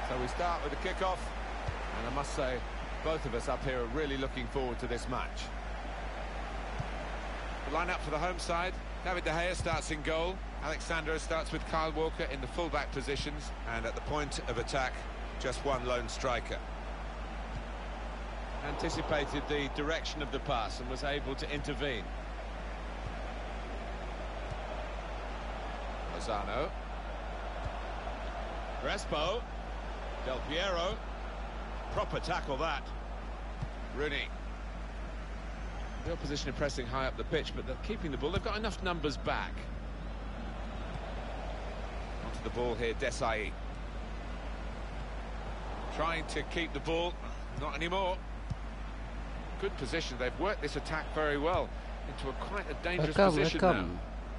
So we start with the kick-off, and I must say, both of us up here are really looking forward to this match. The line-up for the home side: David De Gea starts in goal. Alex Sandro starts with Kyle Walker in the full-back positions, and at the point of attack, just one lone striker. Anticipated the direction of the pass and was able to intervene. Lozano. Crespo. Del Piero. Proper tackle that. Rooney. The opposition are pressing high up the pitch, but they're keeping the ball. They've got enough numbers back. Onto the ball here, Desai. Trying to keep the ball. Not anymore. Good position. They've worked this attack very well into quite a dangerous position now.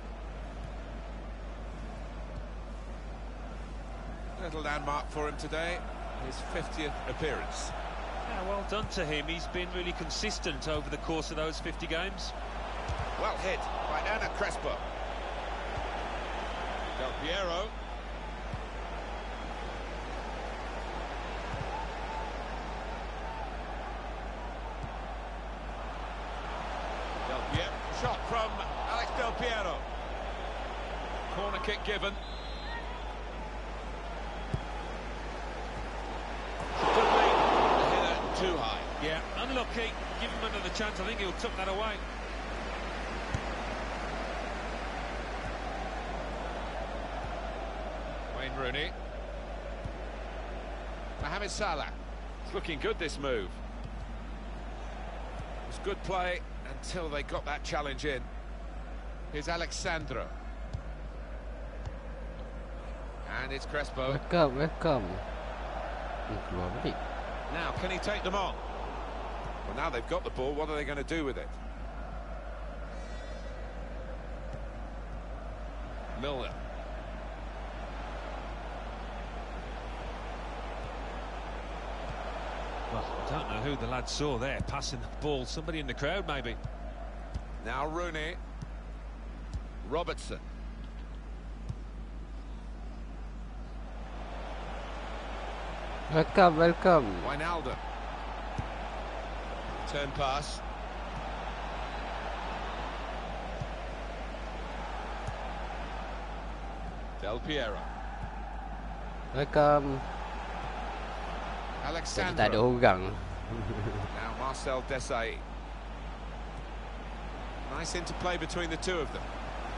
Little landmark for him today, his 50th appearance. Yeah, well done to him. He's been really consistent over the course of those 50 games. Well hit by Hernan Crespo. Del Piero. Del Piero. Shot from Alex Del Piero. Corner kick given. Too high. Yeah, unlucky. Give him another chance. I think he'll tuck that away. Wayne Rooney. Mohamed Salah. It's looking good, this move. It was good play until they got that challenge in. Here's Alex Sandro. And it's Crespo. Welcome. Now, can he take them on? Well, now they've got the ball, what are they going to do with it? Milner. Well, I don't know who the lad saw there, passing the ball. Somebody in the crowd, maybe. Now Rooney. Robertson. Welcome. Wijnaldum. Turn pass. Del Piero. Welcome. Alexandro. Kita ada orang. Now Marcel Desailly. Nice interplay between the two of them.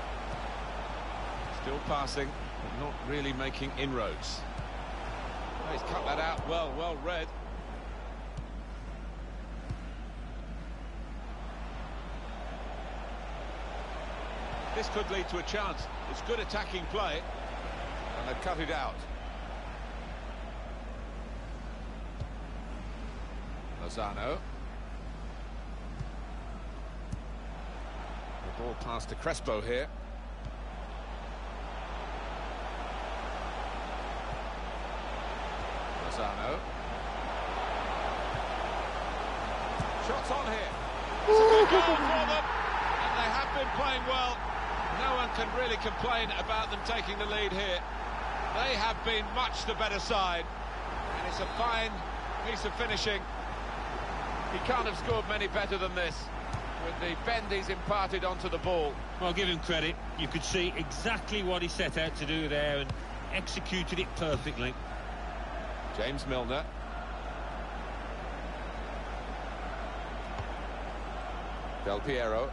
Still passing, but not really making inroads. Oh, he's cut that out well read. This could lead to a chance. It's good attacking play, and they've cut it out. Lozano. The ball passed to Crespo here. Lozano. Shots on here. It's a good goal for them, and they have been playing well. No one can really complain about them taking the lead here. They have been much the better side, and it's a fine piece of finishing. He can't have scored many better than this, with the bend he's imparted onto the ball. Well, give him credit. You could see exactly what he set out to do there and executed it perfectly. James Milner. Del Piero.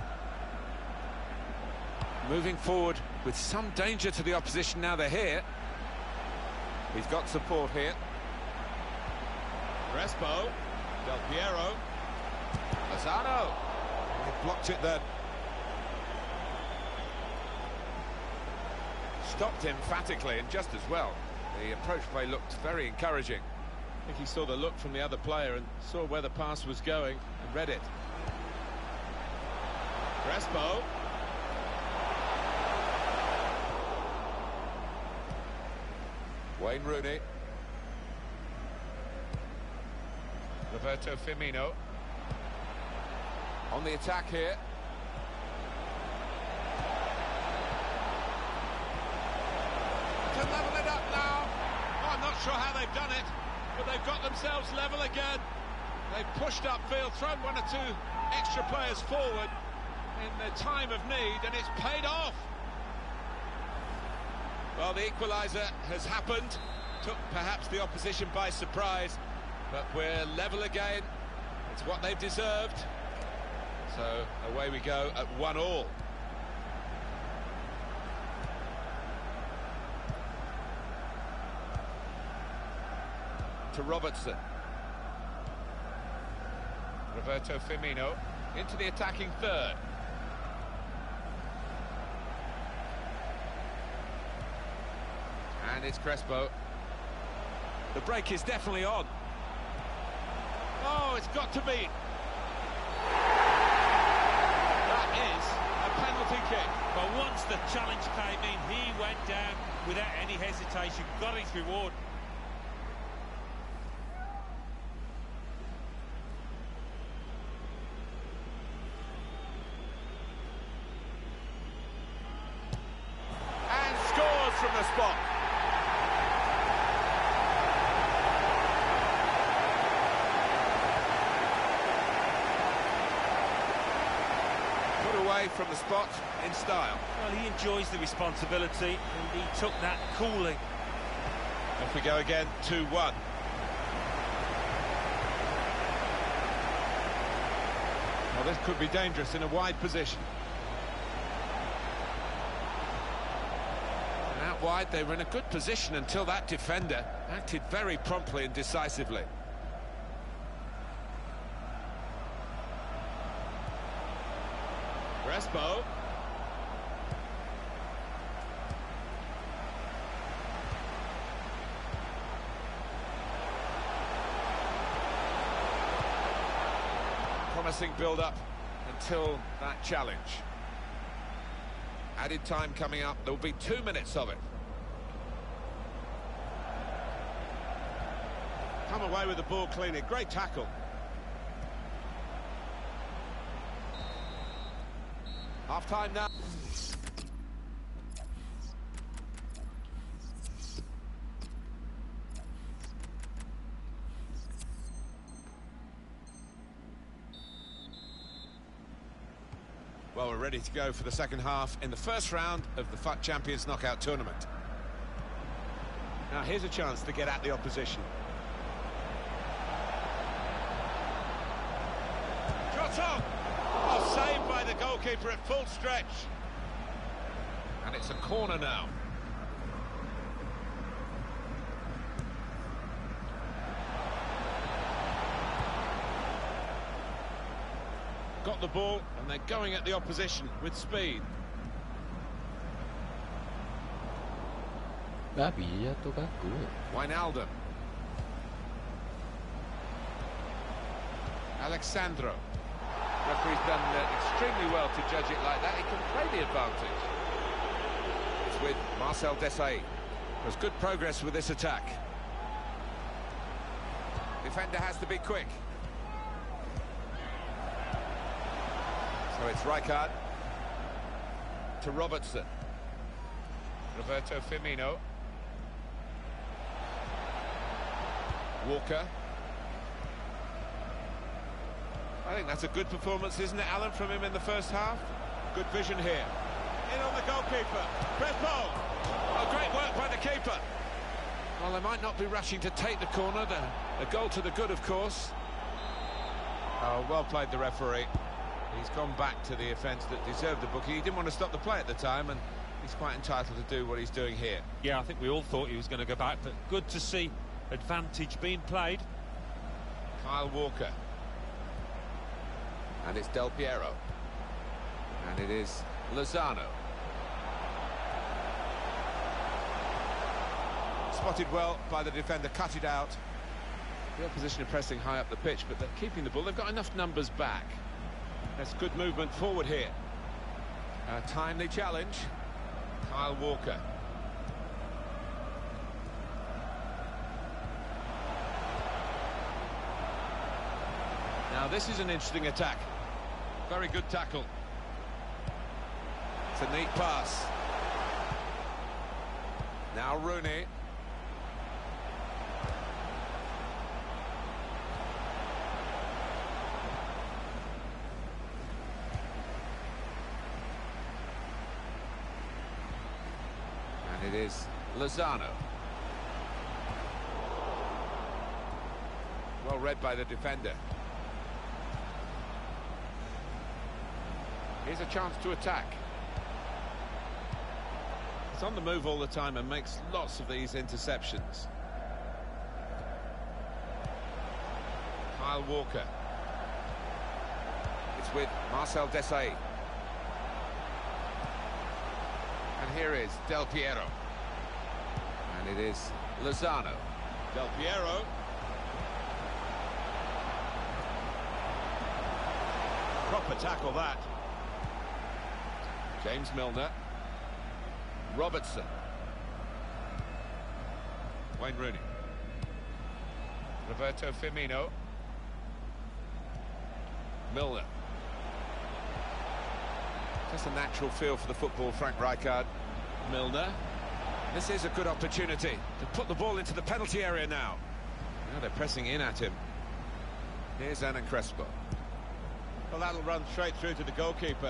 Moving forward with some danger to the opposition now they're here. He's got support here. Crespo. Del Piero. Lozano. He blocked it then. Stopped emphatically and just as well. The approach play looked very encouraging. I think he saw the look from the other player and saw where the pass was going and read it. Crespo. Wayne Rooney. Roberto Firmino. On the attack here. To level it up now. Oh, I'm not sure how they've done it, but they've got themselves level again. They've pushed upfield, thrown one or two extra players forward in the time of need, and it's paid off. Well, the equaliser has happened, took perhaps the opposition by surprise, but we're level again. It's what they've deserved. So away we go at 1-1. To Robertson. Roberto Firmino into the attacking third. And it's Crespo. The break is definitely on. Oh, it's got to be. That is a penalty kick. But once the challenge came in, he went down without any hesitation, got his reward. And scores from the spot. Away from the spot in style. Well, he enjoys the responsibility and he took that coolly. Off we go again, 2-1. Well, this could be dangerous in a wide position. And out wide, they were in a good position until that defender acted very promptly and decisively. Crespo. Promising build-up until that challenge. Added time coming up. There will be 2 minutes of it. Come away with the ball cleanly. Great tackle. Half-time now. Well, we're ready to go for the second half in the first round of the FUT Champions Knockout Tournament. Now, here's a chance to get at the opposition. Shot on! Oh, saved by the goalkeeper at full stretch. And it's a corner now. Got the ball, and they're going at the opposition with speed. Wijnaldum. Alexandro. Referee's done extremely well to judge it like that. He can play the advantage. It's with Marcel Desailly. There's good progress with this attack. Defender has to be quick. So it's Rijkaard to Robertson. Roberto Firmino. Walker. I think that's a good performance, isn't it, Alan, from him in the first half? Good vision here. In on the goalkeeper. Crespo. Oh, great work by the keeper. Well, they might not be rushing to take the corner. A goal to the good, of course. Oh, well played, the referee. He's gone back to the offence that deserved the booking. He didn't want to stop the play at the time, and he's quite entitled to do what he's doing here. Yeah, I think we all thought he was going to go back, but good to see advantage being played. Kyle Walker. And it's Del Piero. And it is Lozano. Spotted well by the defender, cut it out. The opposition are pressing high up the pitch, but they're keeping the ball. They've got enough numbers back. That's good movement forward here. A timely challenge. Kyle Walker. Now this is an interesting attack. Very good tackle. It's a neat pass. Now Rooney. is Lozano. Well read by the defender. Here's a chance to attack. He's on the move all the time and makes lots of these interceptions. Kyle Walker. It's with Marcel Desailly. And here is Del Piero. And it is Lozano. Del Piero. Proper tackle that. James Milner. Robertson. Wayne Rooney. Roberto Firmino. Milner. Just a natural feel for the football, Frank Rijkaard. Milner. This is a good opportunity to put the ball into the penalty area now. Now they're pressing in at him. Here's Hernan Crespo. Well, that'll run straight through to the goalkeeper.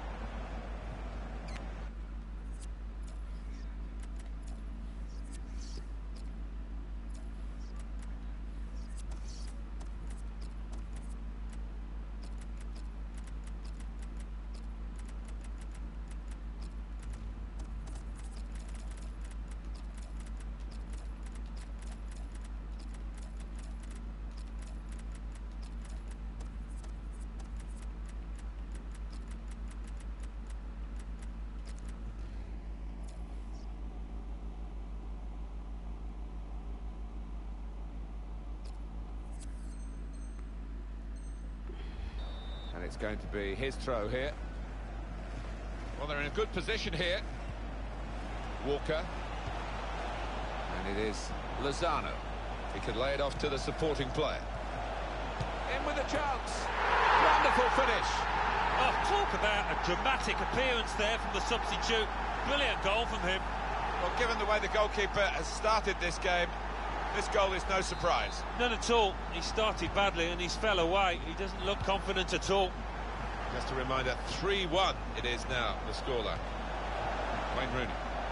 And it's going to be his throw here. Well, they're in a good position here. Walker. And it is Lozano. He could lay it off to the supporting player. In with a chance. Wonderful finish. Oh, talk about a dramatic appearance there from the substitute. Brilliant goal from him. Well, given the way the goalkeeper has started this game, this goal is no surprise. None at all. He started badly and he's fell away. He doesn't look confident at all. Just a reminder, 3-1 it is now, the scoreline. Wayne Rooney.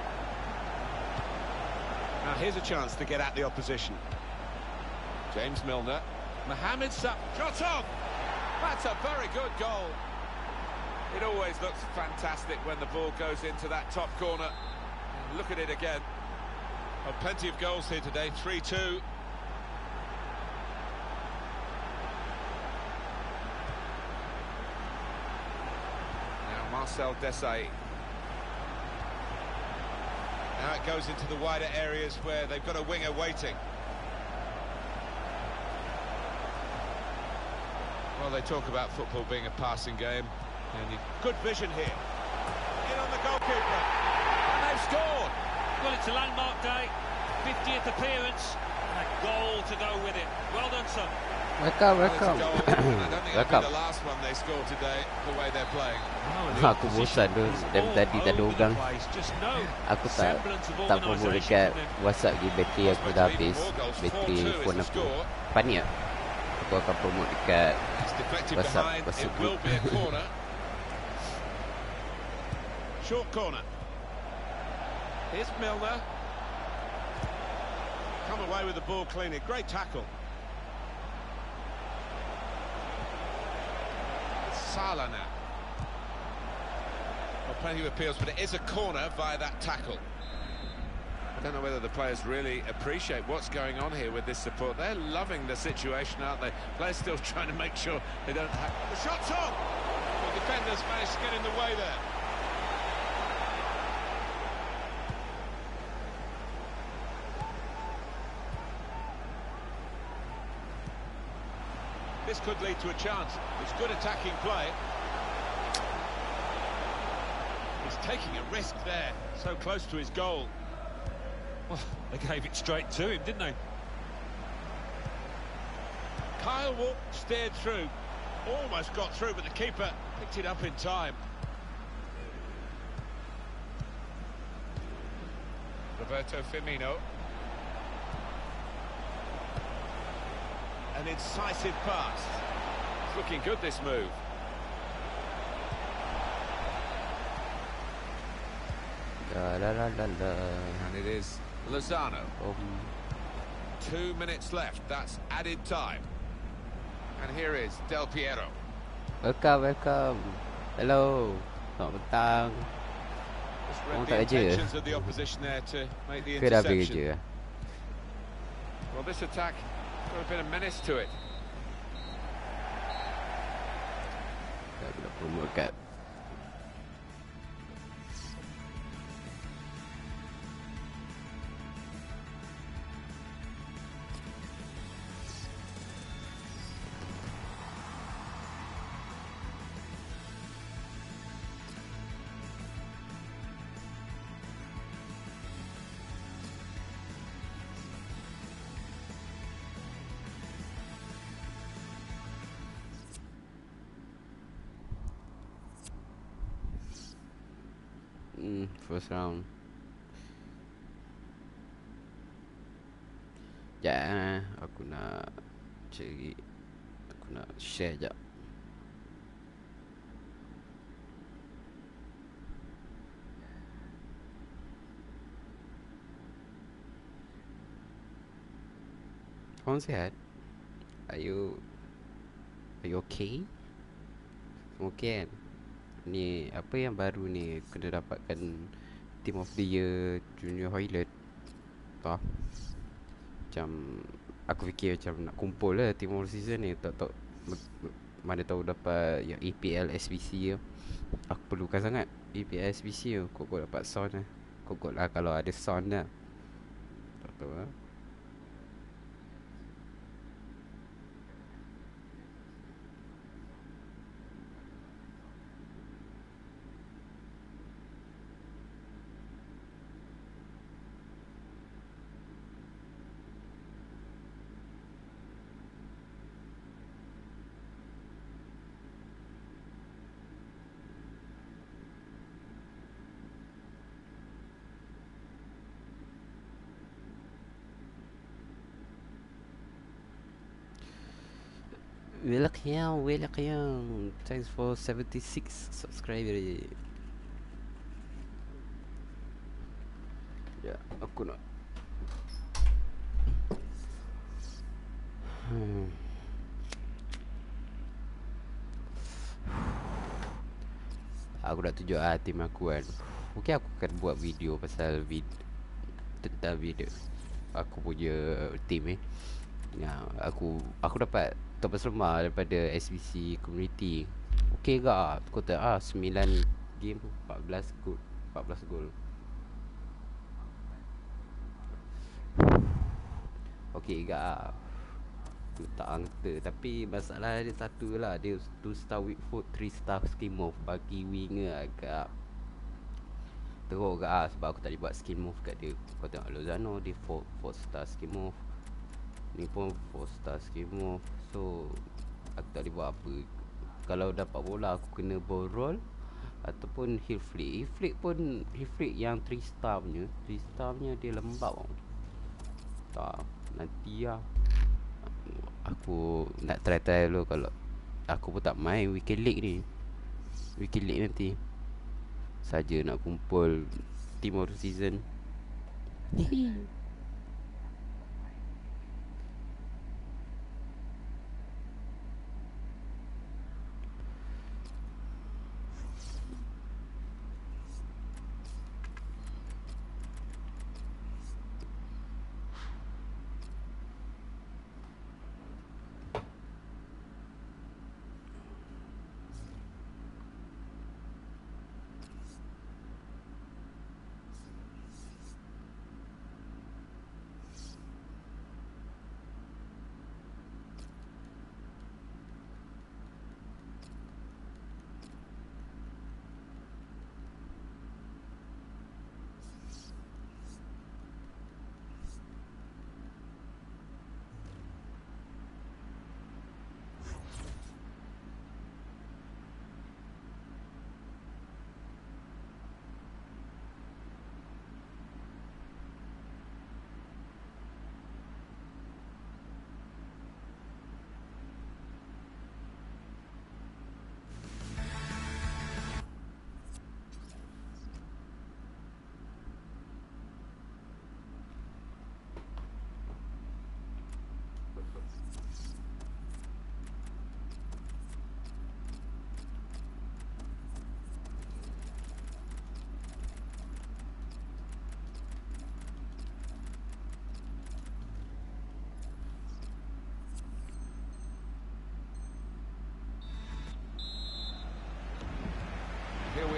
Now here's a chance to get at the opposition. James Milner. Mohamed Salah. Shot on! That's a very good goal. It always looks fantastic when the ball goes into that top corner. Look at it again. Well, plenty of goals here today, 3-2. Now Marcel Desailly. Now it goes into the wider areas where they've got a winger waiting. Well, they talk about football being a passing game. And good vision here. In on the goalkeeper. And they've scored. Well, it's a landmark day, 50th appearance, and a goal to go with it. Well done, son. Welcome. I don't think it'll be the last one they score today, the way they're playing. Aku bosan tu dari tadi tak ada orang. Aku tak promote dekat WhatsApp ni, bateri aku dah habis. Bateri phone aku. Panik tak? Aku akan promote dekat WhatsApp group. Short corner. Here's Milner. Come away with the ball cleanly. Great tackle. Salah now. Well, plenty of appeals, but it is a corner via that tackle. I don't know whether the players really appreciate what's going on here with this support. They're loving the situation, aren't they? Players still trying to make sure they don't have... The shot's on! The defenders managed to get in the way there. This could lead to a chance. It's good attacking play. He's taking a risk there, so close to his goal. Well, they gave it straight to him, didn't they? Kyle Walker steered through. Almost got through, but the keeper picked it up in time. Roberto Firmino. An incisive pass. It's looking good, this move. La la la la la. And it is Lozano. 2 minutes left. That's added time. And here is Del Piero. Welcome. Hello. Selamat petang. Just read the intentions of the opposition there to make the Ke dah habis interception. kerja? Well, this attack got a bit of menace to it. Dah bila promote kat. First round. Sekejap aku nak cari. Aku nak share sekejap. Korang sihat? Are you okay? Semua okay kan? Ni apa yang baru ni kena dapatkan Team of the Year Junior Hoylet. Tahu? Macam aku fikir macam nak kumpul lah Team of the Season ni. Tak mana tahu dapat yang EPL SBC tu. Aku perlukan sangat EPL SBC tu. Kok dapat sound lah. Kok lah kalau ada sound lah. Tak tahu lah. Welcome. Thanks for 76 subscribers. Ya, aku nak aku nak tunjuk tim aku kan. Mungkin aku akan buat video pasal tentang video aku punya tim ya, aku dapat top selama daripada SBC community. Okey ke? Kota 9 game 14 gol. Okey ke? Tak angka, tapi masalah dia satu lah. Dia 2 star weak foot, 3 star skin move. Bagi winger agak teruk ke sebab aku tak boleh buat skin move kat dia. Kau tengok Lozano, dia 4 star skin move. Ni pun 4 star skin move. So aku tak boleh buat apa. Kalau dapat bola aku kena ball roll ataupun heel flick. Heel flick yang 3 star punya dia lembab tau. Tak, nanti lah. Aku nak try dulu. Kalau aku pun tak main Weekend League nanti saja nak kumpul Team of the Season.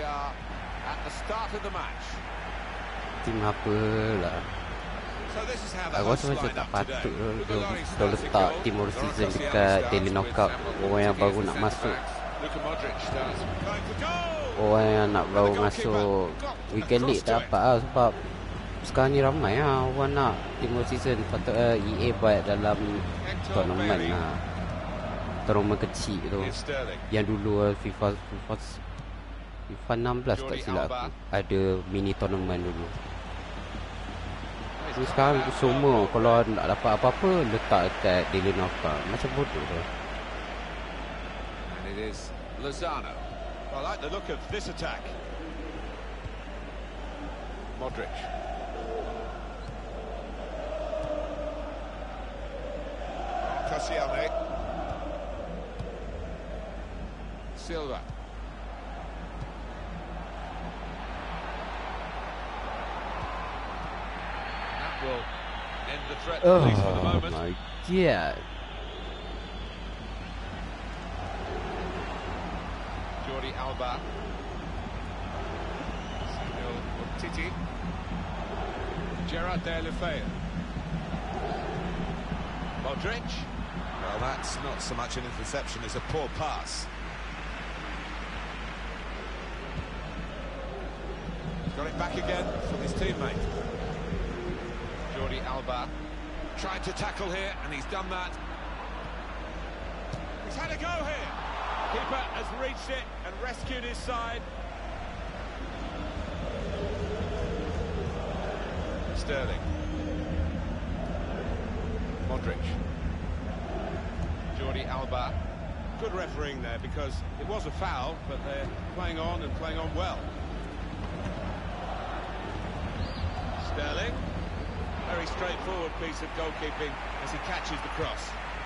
are at the start of the match. Tim apa lah. So this is how the Aku rasa hosts macam line tak up patut today. Dia letak Timor Season dekat daily knockout. Orang yang baru nak masuk, Luka Modric starts going for goal. orang yang nak baru masuk Weekend League tak dapat lah. Sebab sekarang ni ramai lah orang nak Timor Season. Patut EA buat dalam tournament lah, tournament kecil tu. Yang dulu FIFA 16 tak silap aku, ada mini tournament dulu. Ni sekarang semua kalau nak dapat apa-apa letak dekat daily knockout. Macam bodoh tu. And it is Lozano. I like the look of this attack. Modric. Koscielny. Silva. Will end the threat, at least for the moment. My God. Jordi Alba. Samuel Umtiti. Gerard Deulofeu. Modric. Well, that's not so much an interception as a poor pass. Got it back again from his teammate. Jordi Alba tried to tackle here, and he's done that. He's had a go here. Keeper has reached it and rescued his side. Sterling. Modric. Jordi Alba. Good refereeing there, because it was a foul, but they're playing on and playing on well. Sterling. Very straightforward piece of goalkeeping as he catches the cross.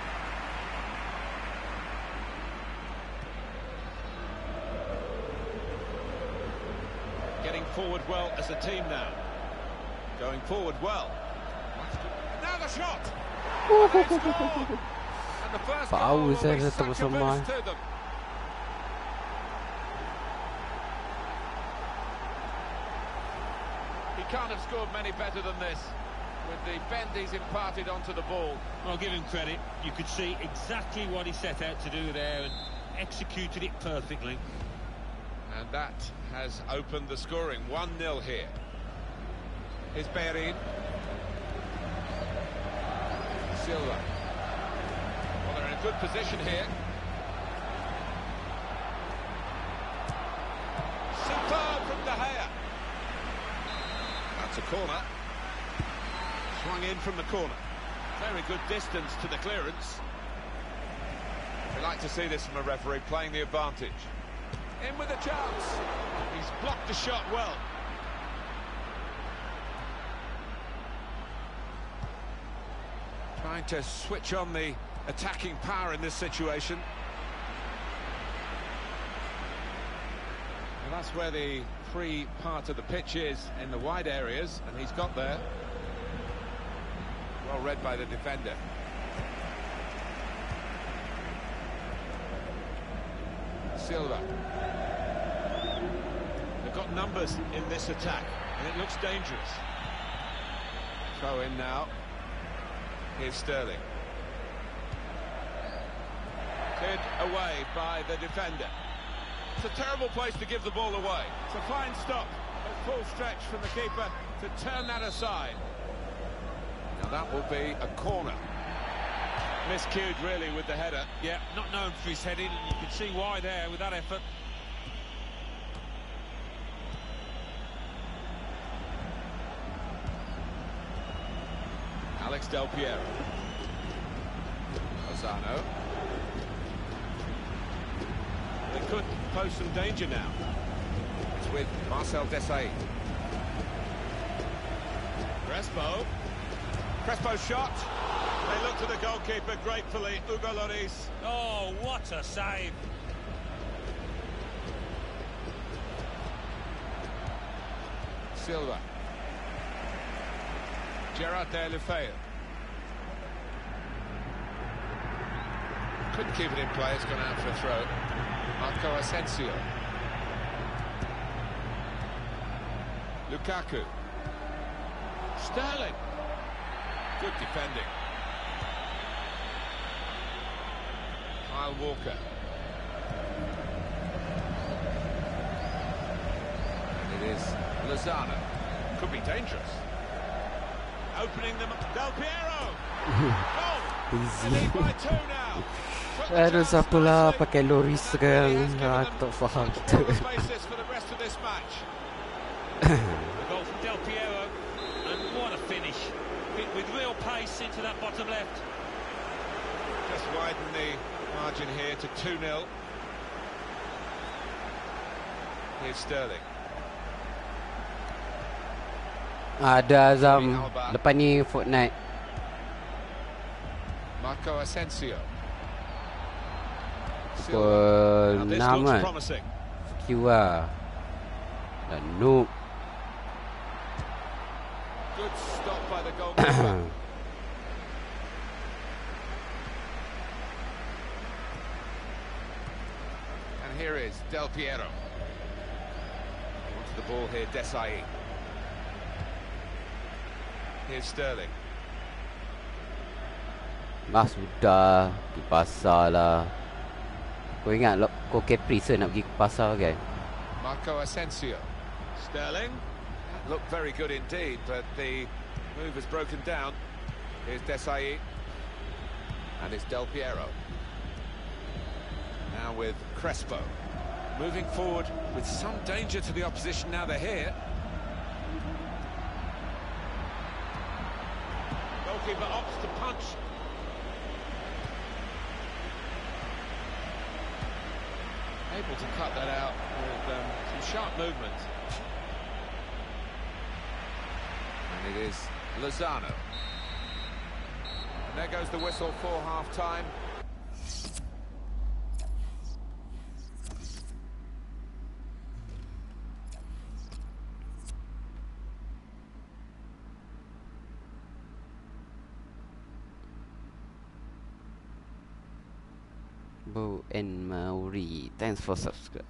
Getting forward well as a team now. Going forward well. Now the shot! And they scored! And the first goal will be such a boost to them. He can't have scored many better than this, with the bend he's imparted onto the ball. I'll give him credit. You could see exactly what he set out to do there and executed it perfectly. And that has opened the scoring. 1-0 here. Here's Bellerin. Silva. Well, they're in a good position here. Superb from De Gea. That's a corner. Swung in from the corner. Very good distance to the clearance. We like to see this from a referee, playing the advantage. In with a chance. He's blocked the shot well. Trying to switch on the attacking power in this situation. And that's where the free part of the pitch is, in the wide areas, and he's got there. Well read by the defender. Silva. They've got numbers in this attack, and it looks dangerous. Throw in now. Here's Sterling. Cleared away by the defender. It's a terrible place to give the ball away. It's a fine stop at full stretch from the keeper to turn that aside. Now that will be a corner. Miscued really with the header. Yeah, not known for his heading, and you can see why there with that effort. Alex Del Piero. Lozano. They could pose some danger now. It's with Marcel Desailly. Crespo. Crespo's shot. They look to the goalkeeper gratefully, Hugo Lloris. Oh, what a save. Silva. Gerard Deulofeu. Couldn't keep it in play, it's gone out for a throw. Marco Asensio. Lukaku. Sterling. Good defending. Kyle Walker. And it is Lozano. Could be dangerous. Opening them up. Del Piero. Goal. Lead by 2 now. Aduh, siapalah pakai Lloris sekarang. Tak faham kita. The rest of this match. The goal from Del Piero, and what a finish. With real pace into that bottom left. Just widen the margin here to 2-0. Here's Sterling. Ada Azam. Lepas ni Fortnite. Marco Asensio. Pukul 6 kan. QR. Dan Noob. Good stop by the goalkeeper. And here is Del Piero. Onto the ball here, Desai. Here's Sterling. Sudah pergi pasar lah. Kau ingat kau Caprice nak pergi ke pasar kan? Marco Asensio. Sterling. Looked very good indeed, but the move has broken down. Here's Desai. And it's Del Piero. Now with Crespo. Moving forward with some danger to the opposition now they're here. Goalkeeper opts to punch. Able to cut that out with some sharp movement. And it is Lozano. And there goes the whistle for half-time. Bo and Maori, thanks for subscribe.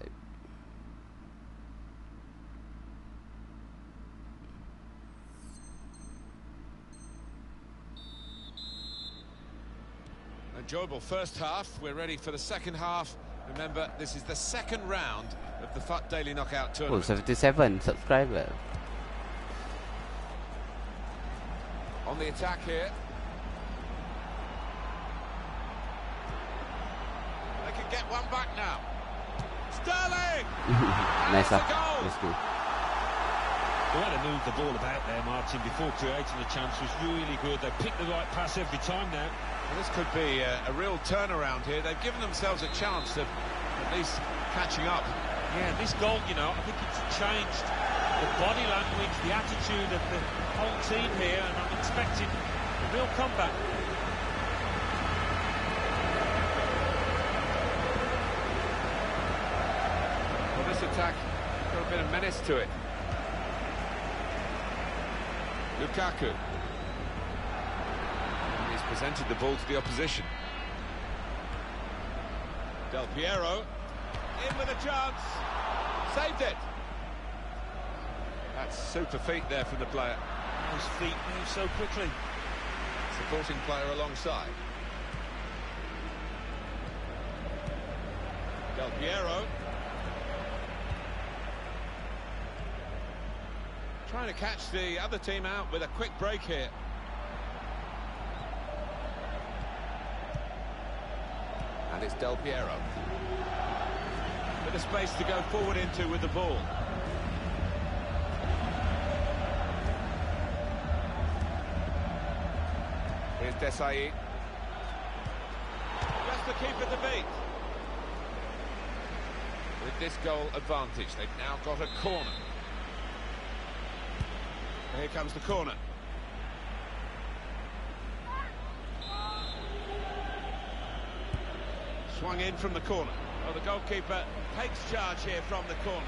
Enjoyable first half. We're ready for the second half. Remember, this is the second round of the FUT Daily Knockout Tournament. 77 subscribers. On the attack here. They can get one back now. Sterling! Nice up. Let's go. The way they moved the ball about there, Martin, before creating the chance was really good. They picked the right pass every time now. Well, this could be a real turnaround here. They've given themselves a chance of at least catching up. Yeah, this goal, you know, I think it's changed the body language, the attitude of the whole team here, and I'm expecting a real comeback. Well, this attack got a bit of menace to it. Lukaku. He's presented the ball to the opposition. Del Piero in with a chance. Saved it. That's super feet there from the player. Those feet move so quickly. Supporting player alongside. Del Piero. Trying to catch the other team out with a quick break here. And it's Del Piero. Bit of space to go forward into with the ball. Here's Desai. Just to keep at the beat. With this goal advantage, they've now got a corner. Here comes the corner. Swung in from the corner. Oh, the goalkeeper takes charge here from the corner.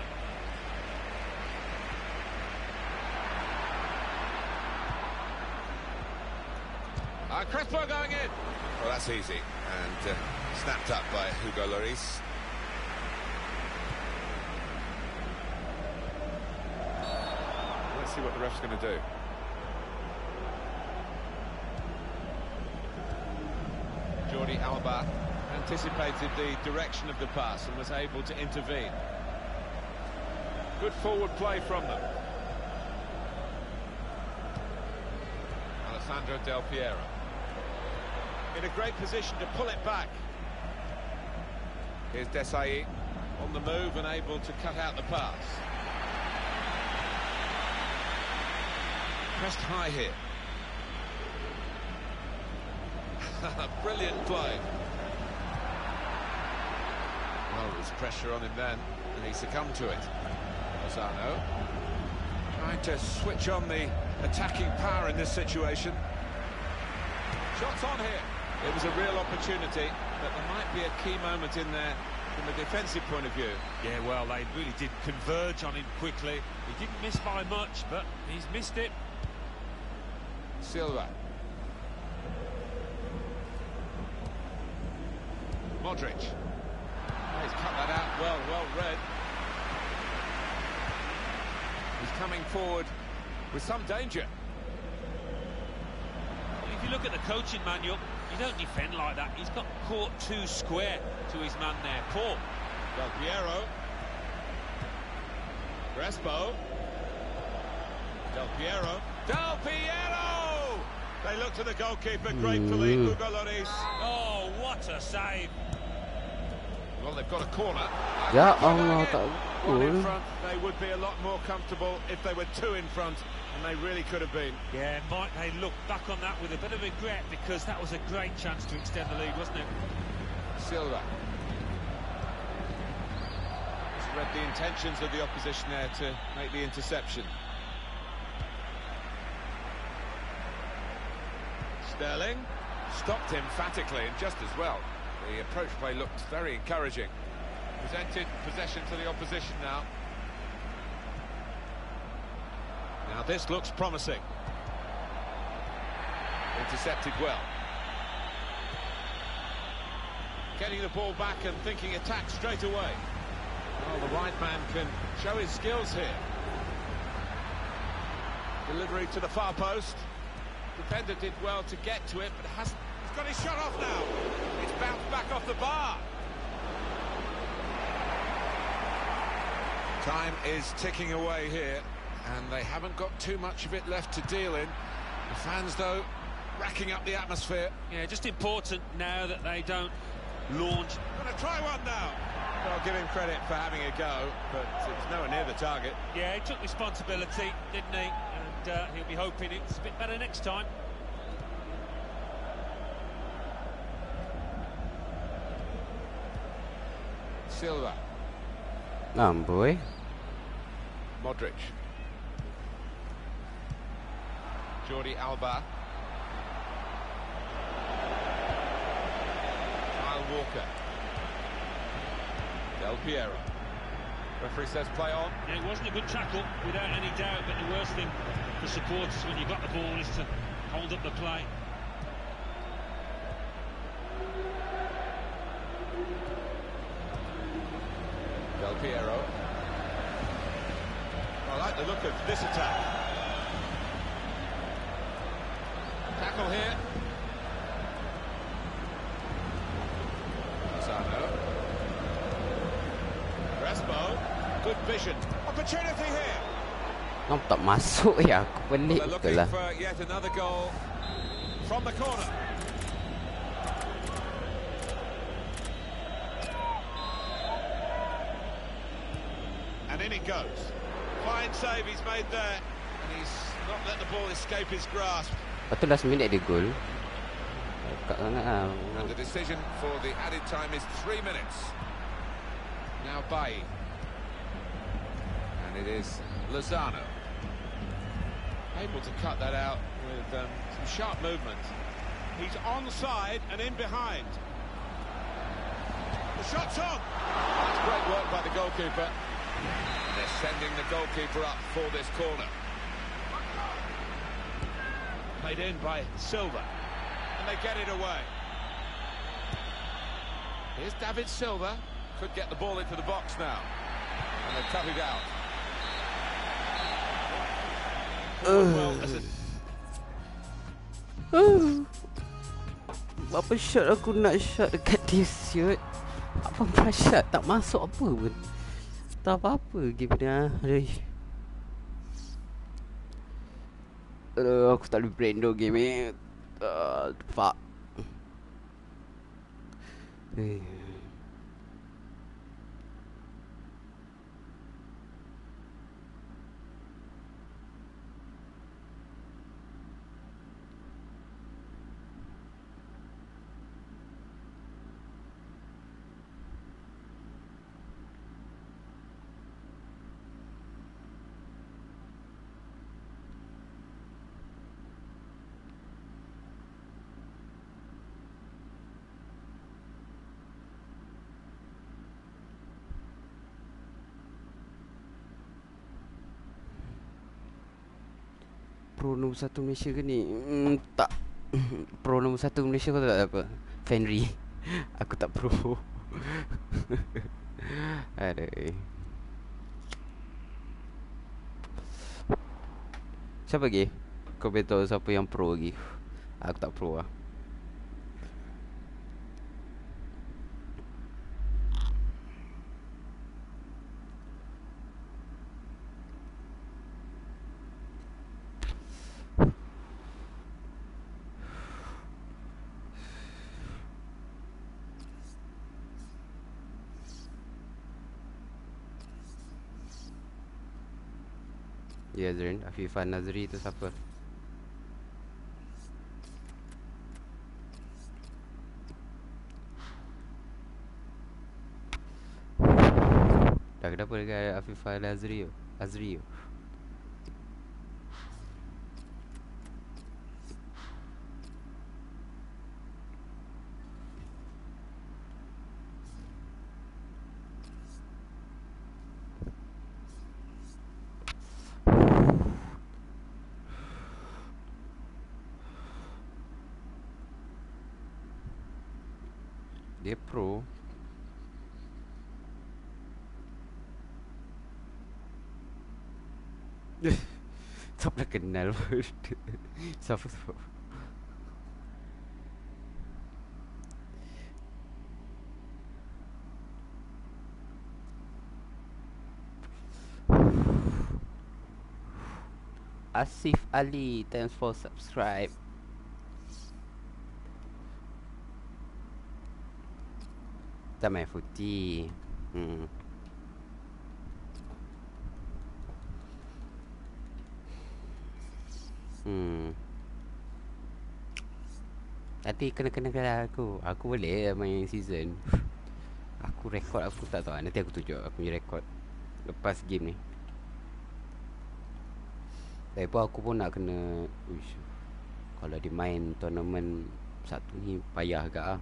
Crespo going in. Well, that's easy. And snapped up by Hugo Lloris. see what the ref's going to do. Jordi Alba anticipated the direction of the pass and was able to intervene. Good forward play from them. Alessandro Del Piero. In a great position to pull it back. Here's Desailly on the move and able to cut out the pass. Pressed high here. Brilliant play. Well, there was pressure on him then, and he succumbed to it. Lozano trying to switch on the attacking power in this situation. Shots on here. It was a real opportunity, but there might be a key moment in there from a defensive point of view. Yeah, well, they really did converge on him quickly. He didn't miss by much, but he's missed it. Silva. Modric. Oh, he's cut that out well read. He's coming forward with some danger. If you look at the coaching manual, you don't defend like that. He's got caught too square to his man there. Poor. Del Piero. Crespo. Del Piero. Del Piero! They look to the goalkeeper gratefully, Hugo Lloris. Oh, what a save. Well, they've got a corner. Ya Allah, tak One in gol. front, they would be a lot more comfortable if they were two in front, and they really could have been. Yeah, might they look back on that with a bit of regret, because that was a great chance to extend the lead, wasn't it? Silva. Just read the intentions of the opposition there to make the interception. Sterling stopped emphatically and just as well. The approach play looked very encouraging. Presented possession to the opposition now. Now this looks promising. Intercepted well. Getting the ball back and thinking attack straight away. Well, the right man can show his skills here. Delivery to the far post. Defender did well to get to it, but hasn't. He's got his shot off now. It's bounced back off the bar. Time is ticking away here, and they haven't got too much of it left to deal in. The fans, though, racking up the atmosphere. Yeah, just important now that they don't launch. Going to try one now. Well, I'll give him credit for having a go, but it was nowhere near the target. Yeah, he took responsibility, didn't he? And he'll be hoping it's a bit better next time. Silva. Amboi. Modric. Jordi Alba. Kyle Walker. Del Piero. Referee says play on. Yeah, it wasn't a good tackle, without any doubt, but the worst thing for supporters when you've got the ball is to hold up the play. Del Piero. I like the look of this attack. Tackle here. Lozano. Crespo. Good vision. Opportunity here. Nampak tak masuk ya, aku pelik They're betul looking lah. for yet another goal from the corner. And in it goes. Fine save he's made there, and he's not let the ball escape his grasp. Lepas tu last minute dia gol. Kat sangat lah. And the decision for the added time is 3 minutes. Now Bailly. And it is Lozano. Able to cut that out with some sharp movement. He's onside and in behind. The shot's on. That's great work by the goalkeeper. And they're sending the goalkeeper up for this corner. Played in by Silva. And they get it away. Here's David Silva. Could get the ball into the box now. And they cut it out. forward well as a... Berapa shot aku nak shot dekat dia shoot. Apa shot tak masuk apa pun. Tak apa-apa game ni ah. Aku tak boleh brain do game ni. Fuck. Pro nombor 1 Malaysia ke ni? Tak. Pro nombor 1 Malaysia kau tak apa? Fenry. Aku tak pro. Aduh. Siapa lagi? Kau beritahu siapa yang pro lagi? Aku tak pro lah. Ya Zrin, Afifah Nazri tu siapa? Dah kenapa dengan Afifah Nazri tu? Azri tu? Dia pro. Tak pernah kenal pun. Siapa tu? Asif Ali, thanks for subscribe. Tak main footy. Nanti kena aku. Aku boleh main season. Aku rekod aku tak tahu. Nanti aku tunjuk aku punya rekod lepas game ni. Tapi pun aku pun nak kena kalau dia main tournament satu ni payah agak lah.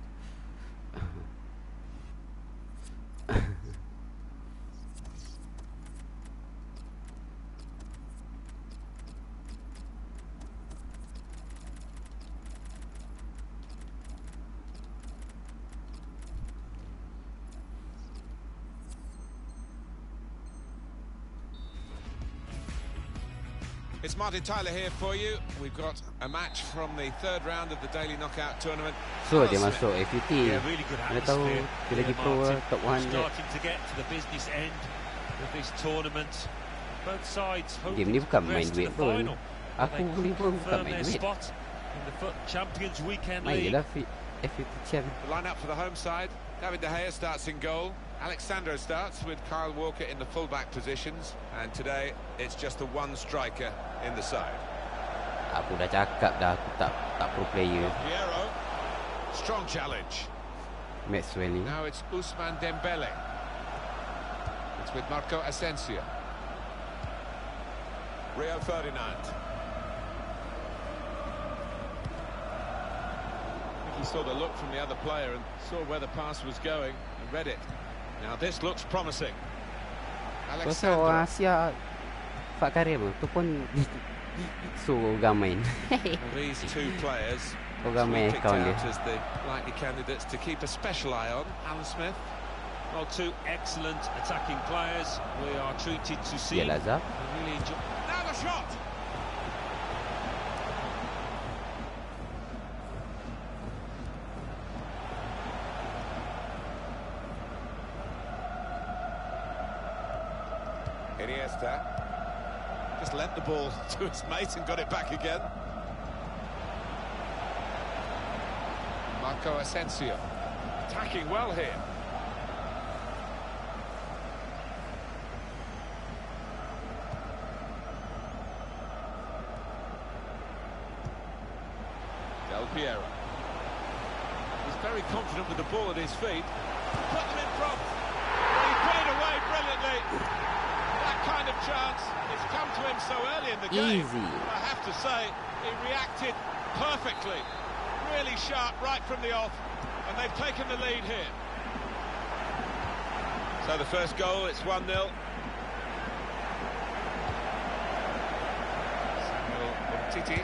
It's Martin Tyler here for you. We've got a match from the third round of the Daily Knockout Tournament. So dia masuk FUT. Yeah, really good Mana tahu dia lagi pro top 1 je. Starting to get to the business end of this tournament. Both sides hoping Game ni bukan main to duit the pun. final. Aku ni pun bukan main duit. In the FUT Champions Weekend Main je League. lah FUT Champ. The line-up for the home side. David De Gea starts in goal. Alexandro starts with Kyle Walker in the full-back positions. And today, it's just the one striker in the side. Aku dah cakap dah aku tak pro player. Piero, strong challenge. Maxwell ni. Now it's Ousmane Dembele. It's with Marco Asensio. Rio Ferdinand. He saw the look from the other player and saw where the pass was going and read it. Now this looks promising. Pasal orang Asia Fak Karim tu pun suruh orang main. These two players orang main picked account out dia. as the likely candidates to keep a special eye on. Alan Smith. Well, two excellent attacking players. We are treated to see. Yalah Zaf. Really enjoy. Now the shot. Iniesta. Just lent the ball to his mate and got it back again. Marco Asensio. Attacking well here. Del Piero. He's very confident with the ball at his feet. Put them in front. Well, he put it away brilliantly. That kind of chance has come to him so early in the game. Easy. I have to say, he reacted perfectly. Really sharp right from the off. And they've taken the lead here. So the first goal, it's 1-0. Samuel Umtiti.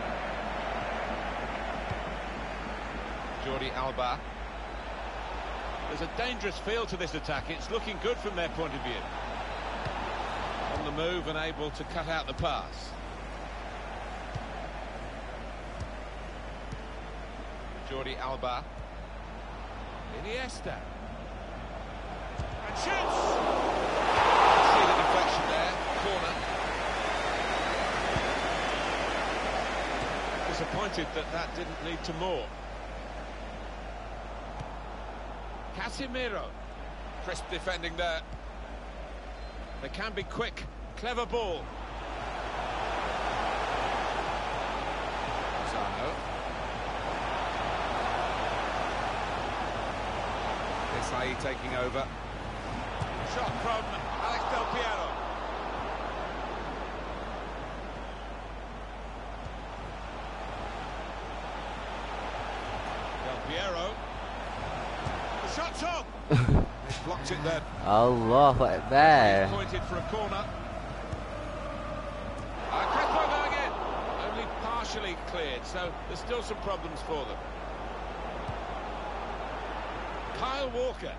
Jordi Alba. There's a dangerous feel to this attack. It's looking good from their point of view. On the move and able to cut out the pass. Jordi Alba. Iniesta. And shoots! See the deflection there. Corner. Disappointed that didn't lead to more. Casemiro. Crisp defending there. They can be quick. Clever ball. Lozano. Desai taking over. Shot from Alex Del Piero. Del Piero. The shot's on. He's blocked it then. Allahu Akbar. Pointed for a corner. Crespo going in. Only partially cleared, so there's still some problems for them. Kyle Walker.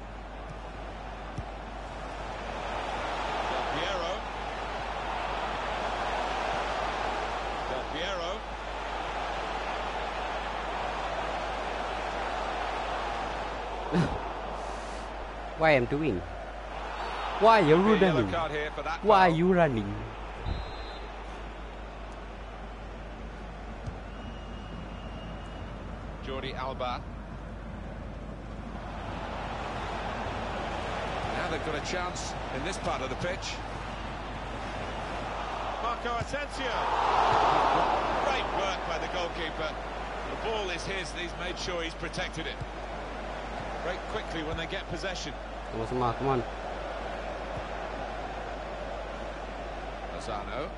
Del Piero. Del Piero. Why I'm doing? Why are you running? Yellow card here for that Why are foul. you running? Jordi Alba. Now they've got a chance in this part of the pitch. Marco Asensio. Great work by the goalkeeper. The ball is his, and he's made sure he's protected it. Break quickly when they get possession. Come on. Lozano.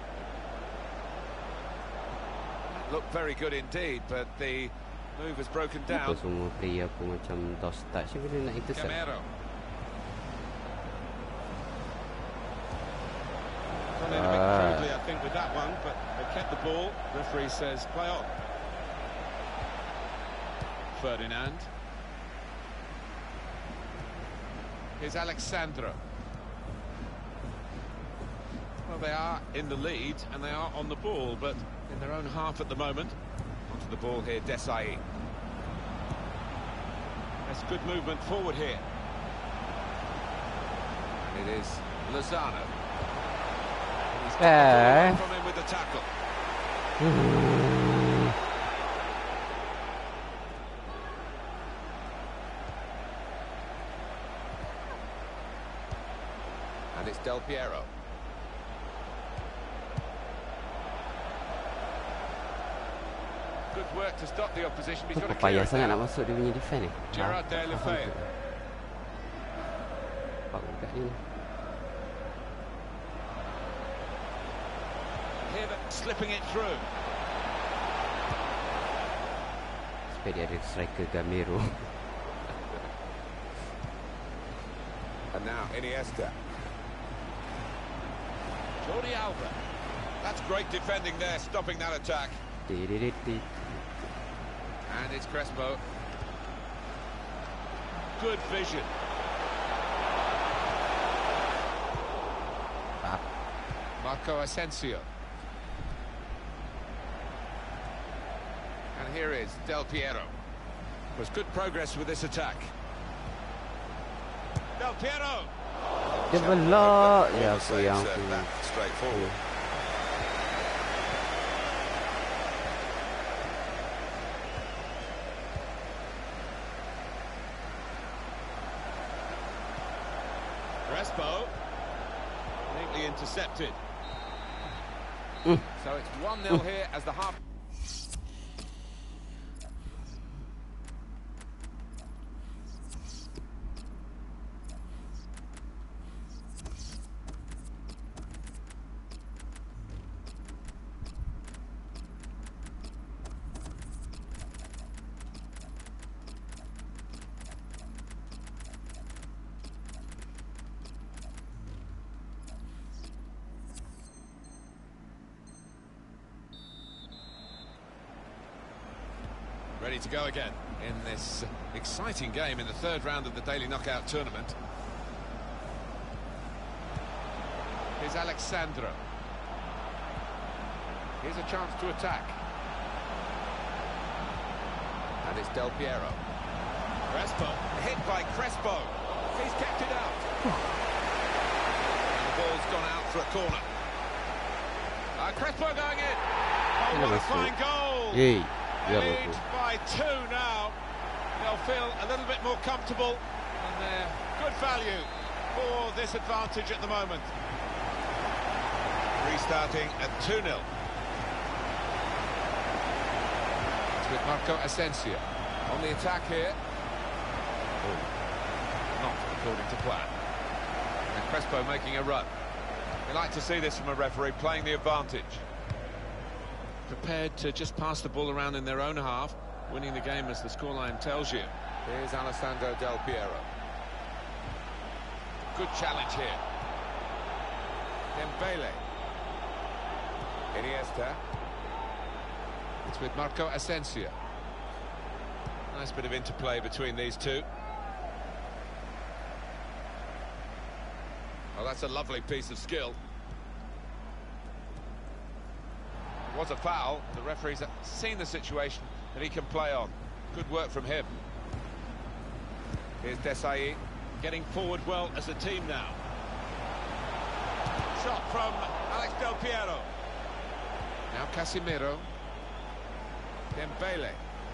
Looked very good indeed, but the move has broken Kenapa down. semua player aku macam toss touch ni nak intercept? Gamero. Gone in a bit crudely, I think, with that one, but they kept the ball. Referee says play on. Ferdinand. Here's Alexandro. Well, they are in the lead and they are on the ball, but in their own half at the moment. Onto the ball here, Desai. That's good movement forward here. And it is Lozano. He's got the ball from him with the tackle. And it's Del Piero. Good work to stop the opposition. He's got to clear Payah it sangat now. nak masuk dia punya defend ni. Gerard De La Feu. Pak budak ni. Here they're slipping it through. Supaya dia ada striker Gamero. And now Iniesta. Jordi Alba. That's great defending there, stopping that attack. And it's Crespo. Good vision. Marco Asensio. And here is Del Piero. Was good progress with this attack. Del Piero. Dia belak. Ya aku yang tu. Straightforward. Crespo, neatly intercepted. So it's 1-0 here as the half. Ready to go again in this exciting game in the third round of the Daily Knockout Tournament. Here's Alexandro. Here's a chance to attack. And it's Del Piero. Crespo, hit by Crespo. He's kept it out. And the ball's gone out for a corner. Crespo going in. Oh, what a fine goal. Hey. Lead by 2 now. They'll feel a little bit more comfortable, and they're good value for this advantage at the moment. Restarting at 2-0. It's with Marco Asensio on the attack here. Oh, not according to plan. And Crespo making a run. We like to see this from a referee, playing the advantage. Prepared to just pass the ball around in their own half, winning the game as the scoreline tells you. Here's Alessandro Del Piero. Good challenge here. Dembele. Iniesta. It's with Marco Asensio. Nice bit of interplay between these two. Well, that's a lovely piece of skill. It was a foul. The referee's seen the situation that he can play on. Good work from him. Here's Desailly getting forward well as a team now. Shot from Alex Del Piero. Now Casemiro. Dembele.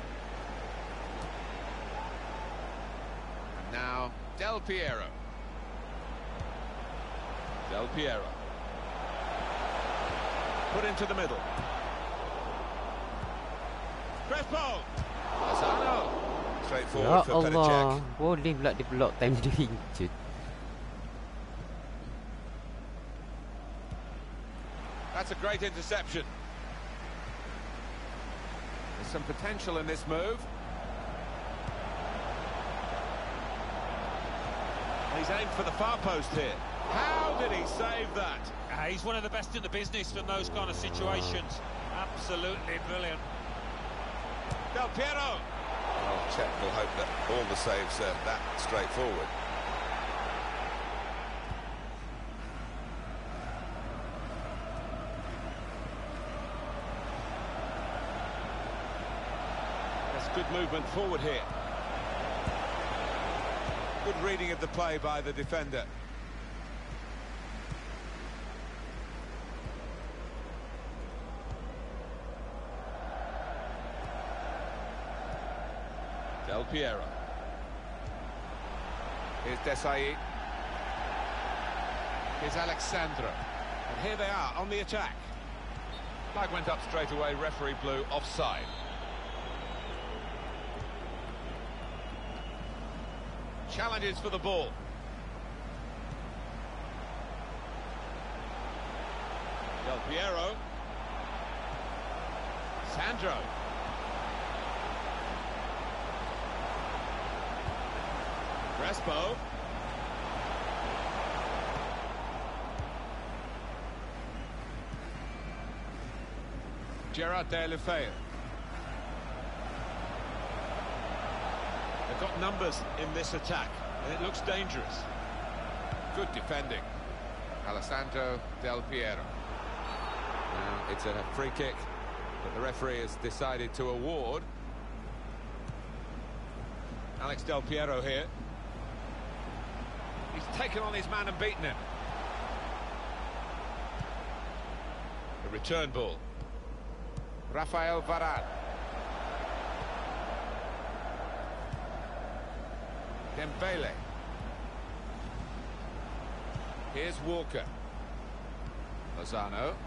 And now Del Piero. Del Piero. Put into the middle. Crespo! Lozano. Straightforward for Petr Cech. Boleh pula dia block time dia je. That's a great interception. There's some potential in this move. He's aimed for the far post here. How did he save that? He's one of the best in the business in those kind of situations. Absolutely brilliant. Del Piero. Well, Cech will hope that all the saves are that straightforward. That's good movement forward here. Good reading of the play by the defender. Del Piero. Here's Desailly. Here's Alexandro. And here they are on the attack. Flag went up straight away, referee blew offside. Challenges for the ball. Del Piero. Sandro. Crespo. Gerard Deulofeu. They've got numbers in this attack, and it looks dangerous. Good defending. Alessandro Del Piero. Now it's a free kick that the referee has decided to award. Alex Del Piero here. He's He's taken on his man and beaten him. The return ball. Rafael Varane. Dembele. Here's Walker. Lozano.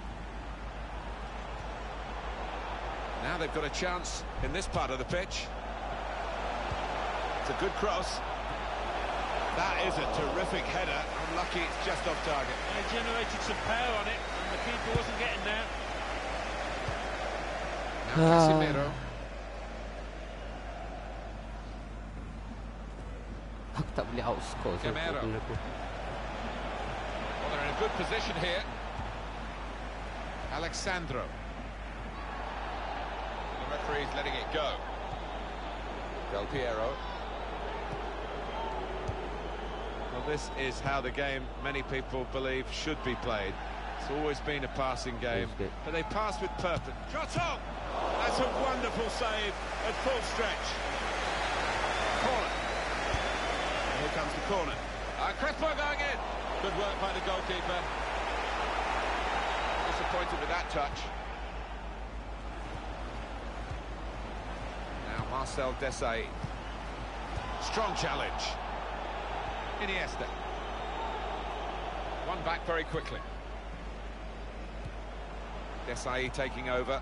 Now they've got a chance in this part of the pitch. It's a good cross. That is a terrific header. Unlucky it's just off target. They generated some power on it, and the keeper wasn't getting there. Now Casemiro. Aku tak boleh outscore. Casemiro. Well, they're in a good position here. Alexandro. The referee's letting it go. Del Piero. Well, this is how the game, many people believe, should be played. It's always been a passing game, but they pass with purpose. Shot on! That's a wonderful save at full stretch. Corner. Here comes the corner. Crespo going in. Good work by the goalkeeper. Disappointed with that touch. Now Marcel Desailly. Strong challenge. Iniesta. One back very quickly. Desailly taking over.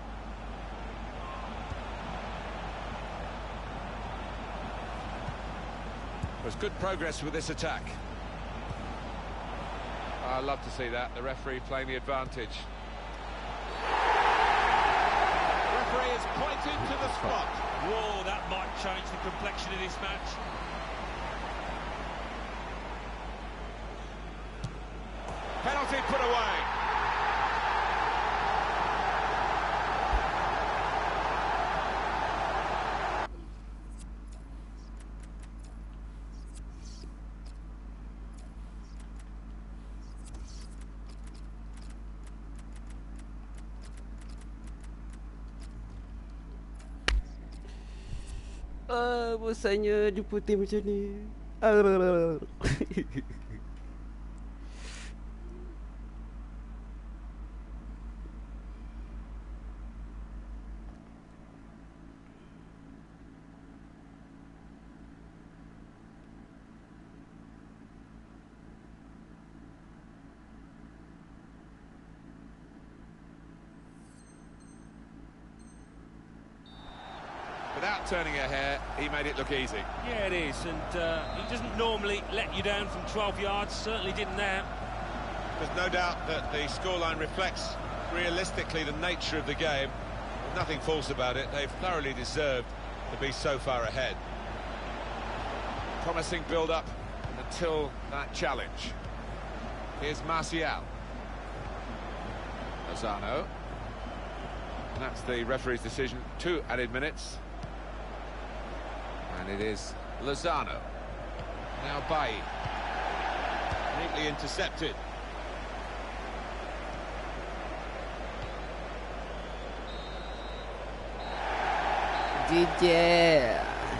There's good progress with this attack. I love to see that, the referee playing the advantage. The referee is pointing to the spot. Whoa, that might change the complexion of this match. Penalty put away. Bosannya jumpa tim macam ni. Without turning a hair, he made it look easy. Yeah, it is, and he doesn't normally let you down from 12 yards, certainly didn't there. There's no doubt that the scoreline reflects realistically the nature of the game. There's nothing false about it. They've thoroughly deserved to be so far ahead. Promising build-up until that challenge. Here's Martial. Lozano. And that's the referee's decision. 2 added minutes. And it is Lozano. Now Bailly. Neatly intercepted. DJ.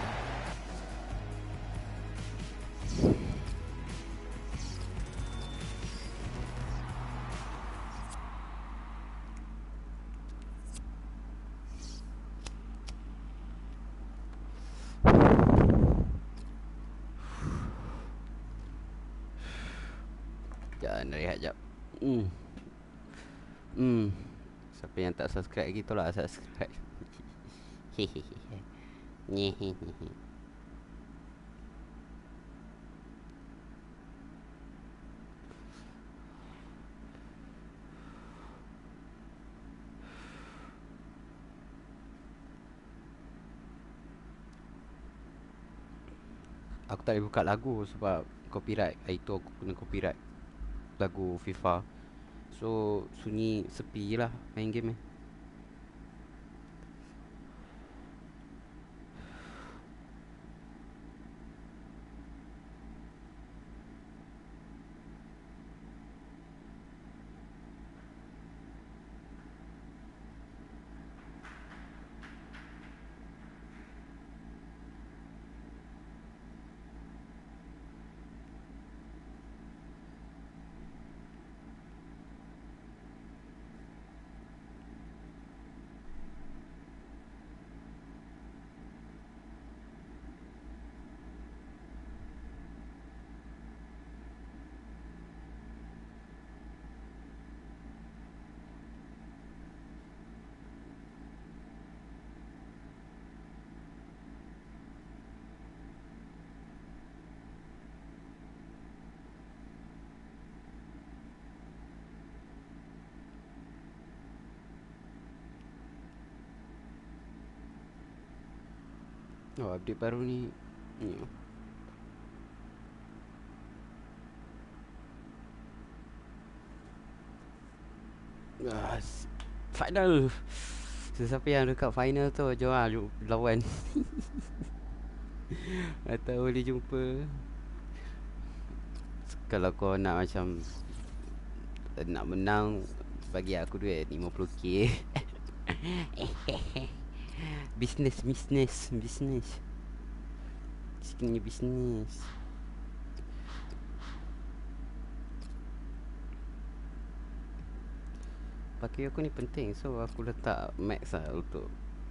Jangan rehat jap. Siapa yang tak subscribe lagi tolak subscribe. Hehehe. Aku tak boleh buka lagu sebab copyright. Itu aku kena copyright lagu FIFA. So sunyi sepi je lah main game ni. Oh, update baru ni. Final. Sesiapa yang dekat final tu, jom lah lawan. Atau boleh jumpa. Kalau kau nak macam nak menang, bagi aku duit 50k. Business. Sekinya bisnes. Pakai aku ni penting, so aku letak max lah untuk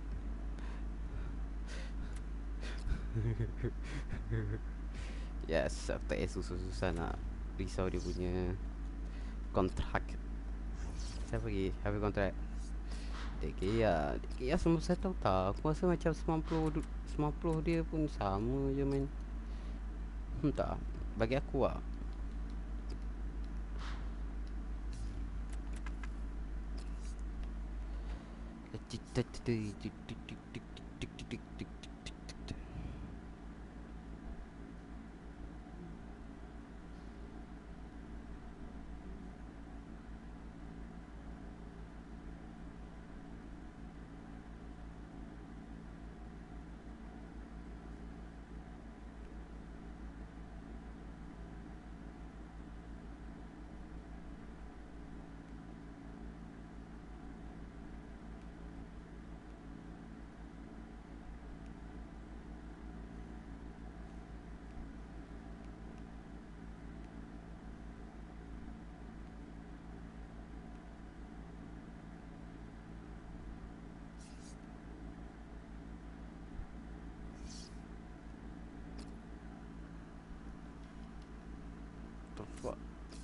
yes, aku tak susah-susah nak risau dia punya kontrak. Saya pergi habis kontrak DKR semua settle tak. Aku rasa macam 90 dia pun sama je man. Tak, bagi aku lah. Fuck.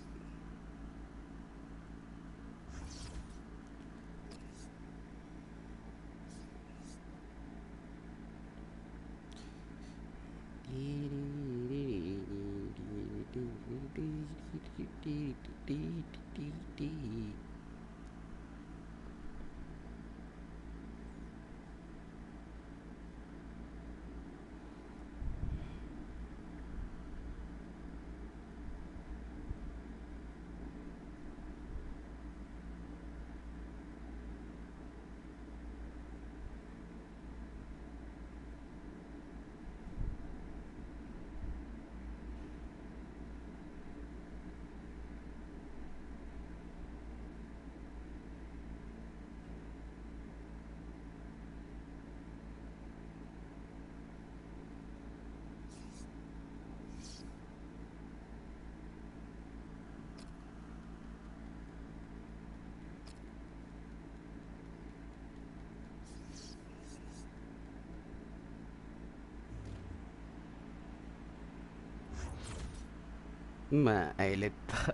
Mak I letak.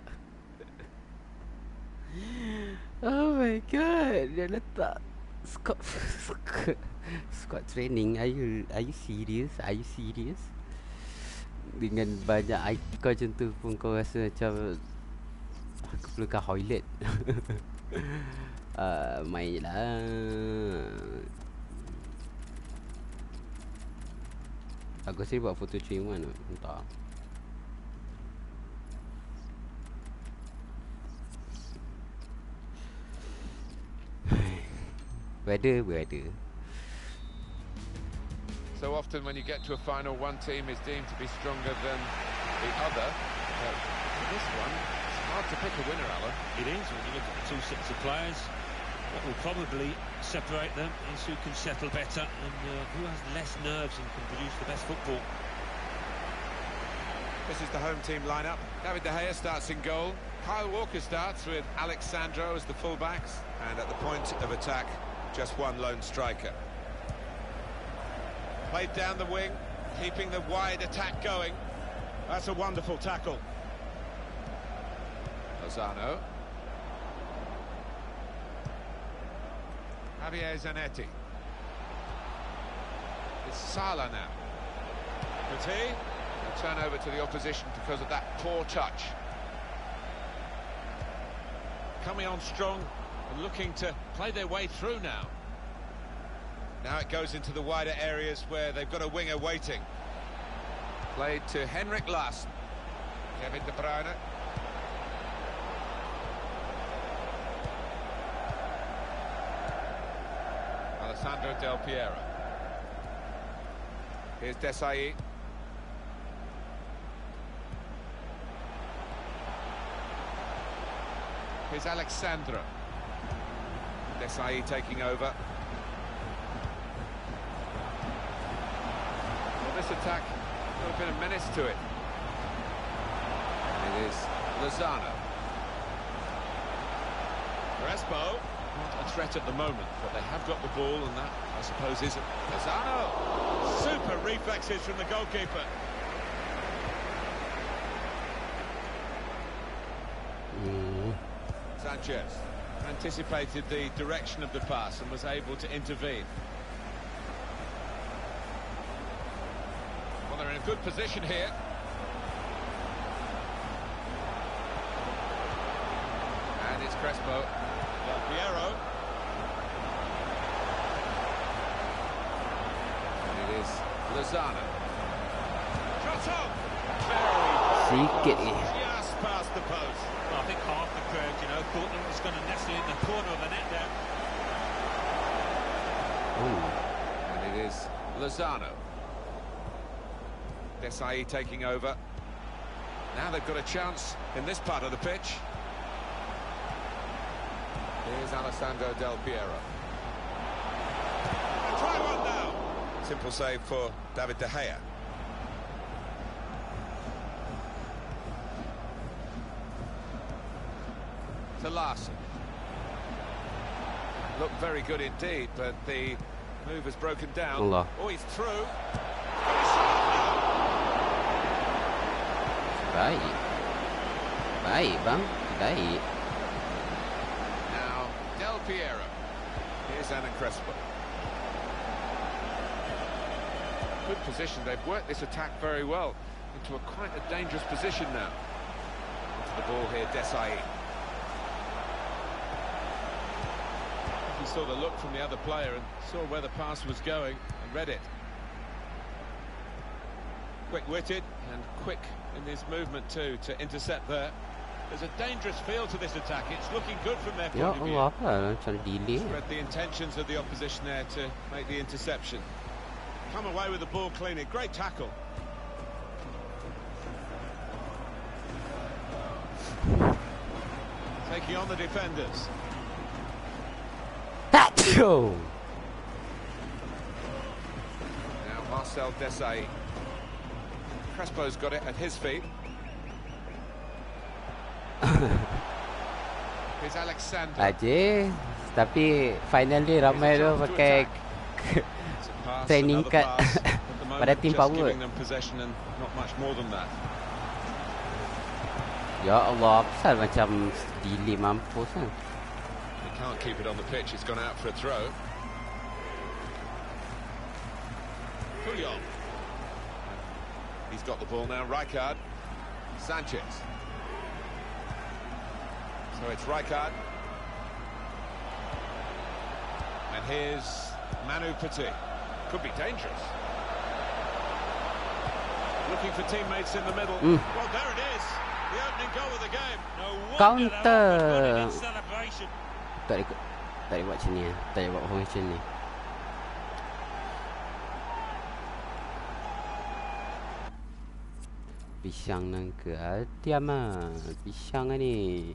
Oh my god, dia letak squad training. Are you serious? Dengan banyak IT kau macam tu pun kau rasa macam aku perlukan toilet. Main je lah. Aku rasa buat photo 3-in-1 tu. Entah. Weather. So often when you get to a final, one team is deemed to be stronger than the other. But for this one, it's hard to pick a winner, Alan. It is, when you look at the two sets of players. What will probably separate them is who can settle better and who has less nerves and can produce the best football. This is the home team lineup. David De Gea starts in goal. Kyle Walker starts with Alex Sandro as the fullbacks. And at the point of attack, just one lone striker. Played down the wing, keeping the wide attack going. That's a wonderful tackle. Lozano. Javier Zanetti. It's Salah now. Petit. A turnover to the opposition because of that poor touch. Coming on strong and looking to play their way through now. Now it goes into the wider areas where they've got a winger waiting. Played to Henrik Larsson. Kevin De Bruyne. Alessandro Del Piero. Here's Desailly. Here's Alexandro. Desailly taking over. Well, this attack got a bit of menace to it. It is Lozano. Crespo. Not a threat at the moment, but they have got the ball, and that, I suppose, is Lozano. Super reflexes from the goalkeeper. Sanchez anticipated the direction of the pass and was able to intervene. Well, they're in a good position here. And it's Crespo. Del Piero. And it is Lozano. Shot off! Very just past the post. Well, I think half the crowd, thought that it was going to nestle in the corner of the net there. And it is Lozano. Desailly taking over. Now they've got a chance in this part of the pitch. Here's Alessandro Del Piero. Try one now. Simple save for David De Gea. To Larsson. Looked very good indeed, but the move has broken down. Allah. Oh, he's through. Baik. Baik, bang. Baik. Now, Del Piero. Here's Hernan Crespo. Good position. They've worked this attack very well into quite a dangerous position now. Onto the ball here, Desailly. He saw the look from the other player and saw where the pass was going and read it. Quick-witted and quick in his movement too to intercept there. There's a dangerous feel to this attack. It's looking good from their point of view. Macam delay. Read the intentions of the opposition there to make the interception. Come away with the ball cleanly. Great tackle. Taking on the defenders. Now Marcel Desailly. Crespo's got it at his feet. Here's Alexandro. Aje, tapi finally ramai tu pakai training kat pada team power. Ya Allah, pasal macam delay mampus kan. He can't keep it on the pitch. It's gone out for a throw. Puyol. He's got the ball now. Rijkaard. Sanchez. So it's Rijkaard. And here's Manu Petit. Could be dangerous. Looking for teammates in the middle. Well, there it is. The opening goal of the game. No wonder Counter. that was celebration. Tak boleh buat macam ni. Tak boleh buat macam ni. Pisang nang ke diam ah. Pisang ni.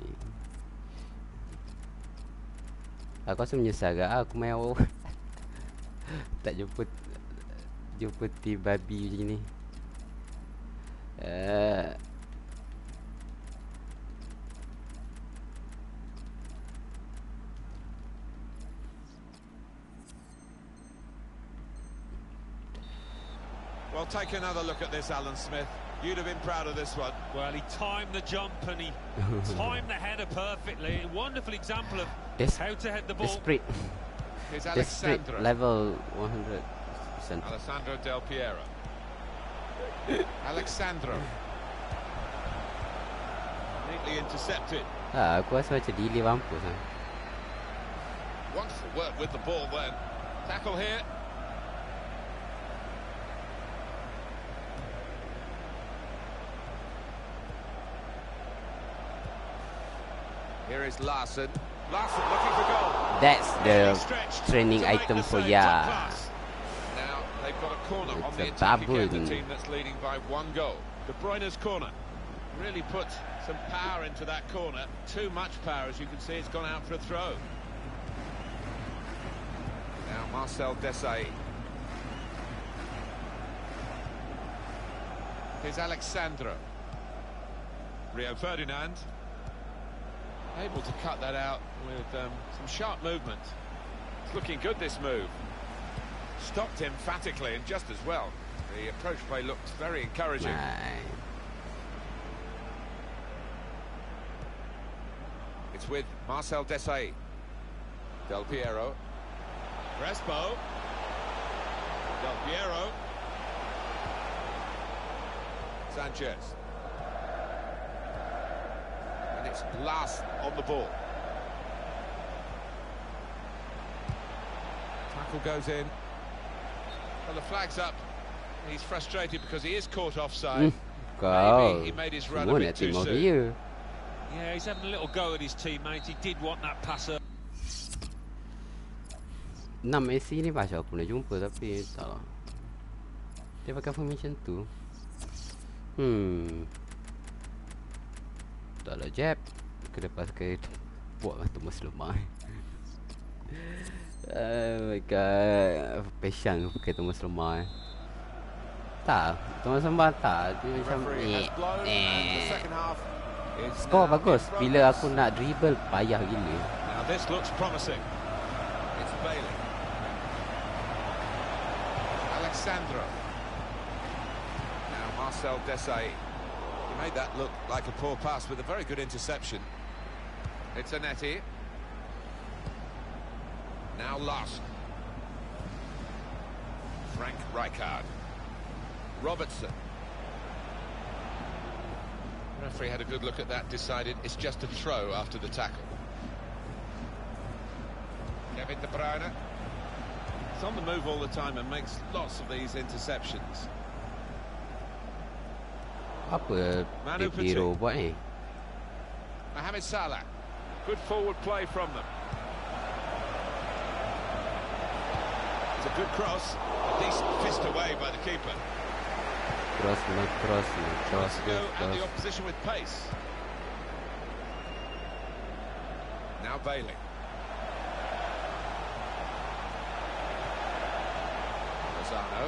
Aku rasa menyesal agak aku main awal. Tak jumpa tim babi macam ni. Well, take another look at this, Alan Smith. You'd have been proud of this one. Well, he timed the jump and he timed the header perfectly. A wonderful example of how to head the ball. Desperate. Here's Desperate Alexandro. level 100%. Alessandro Del Piero. Alexandro. Neatly intercepted. Aku rasa macam delay mampus. Wonderful work with the ball then. Tackle here. Here is Larsson. Larsson looking for goal. That's the training item for ya. Now they've got a corner on the attack again, the team that's leading by 1 goal. De Bruyne's corner really put some power into that corner. Too much power, as you can see. It's gone out for a throw. Now Marcel Desailly. Here's Alexandro. Rio Ferdinand. Able to cut that out with some sharp movement. It's looking good, this move. Stopped emphatically and just as well. The approach play looked very encouraging. It's with Marcel Desailly. Del Piero. Crespo. Del Piero. Sanchez. And it's Larsson on the ball. Tackle goes in. Well, the flag's up. He's frustrated because he is caught offside. Maybe he made his run a bit too soon. Yeah, he's having a little go at his teammate. He did want that passer. Messi ni pasal aku nak jumpa tapi tak lah. Dia pakai formation tu. Tak lah jab. Kena pakai buat Thomas Lemah. Oh my god. Passion pakai Thomas Lemah. Tak, Thomas Lemah tak. Dia macam skor bagus. Bila aku nak dribble payah gila. Now this looks promising. It's Bailey. Alexandro. Now Marcel Desailly. He made that look like a poor pass with a very good interception. It's Zanetti. Now Larsson. Frank Rijkaard. Robertson. The referee had a good look at that, decided it's just a throw after the tackle. Kevin De Bruyne. He's on the move all the time and makes lots of these interceptions. Apa Hero buat ni? Mohamed Salah. Good forward play from them. It's a good cross. A decent fist away by the keeper. Cross. And the opposition with pace. Now Bailey. Lozano.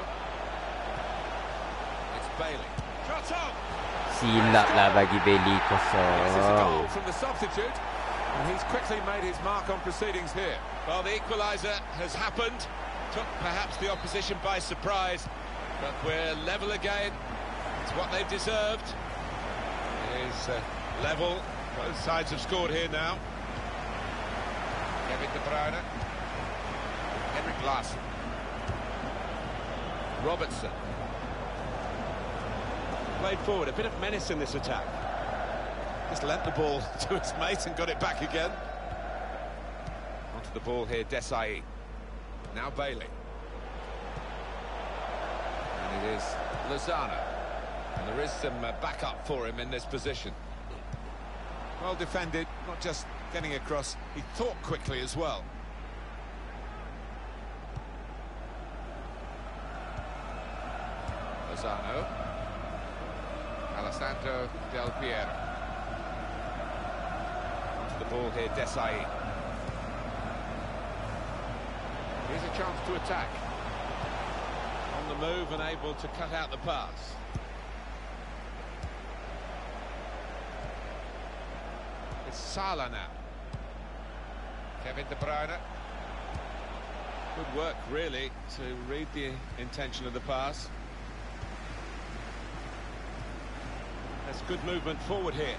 It's Bailey. Shot on. Silap lah bagi Bailey kosong. This is a goal from the substitute, and he's quickly made his mark on proceedings here. Well, the equaliser has happened. Took perhaps the opposition by surprise, but we're level again. It's what they've deserved. It is level. Both sides have scored here now. Kevin De Bruyne. Henrik Larsson. Robertson. Played forward, a bit of menace in this attack. Just lent the ball to his mate and got it back again. Onto the ball here, Desailly. Now Bailey. And it is Lozano. And there is some backup for him in this position. Well defended, not just getting across, he thought quickly as well. Lozano. Alessandro Del Piero. Onto the ball here, Desailly. Here's a chance to attack. On the move and able to cut out the pass. It's Salah now. Kevin De Bruyne. Good work, really, to read the intention of the pass. That's good movement forward here.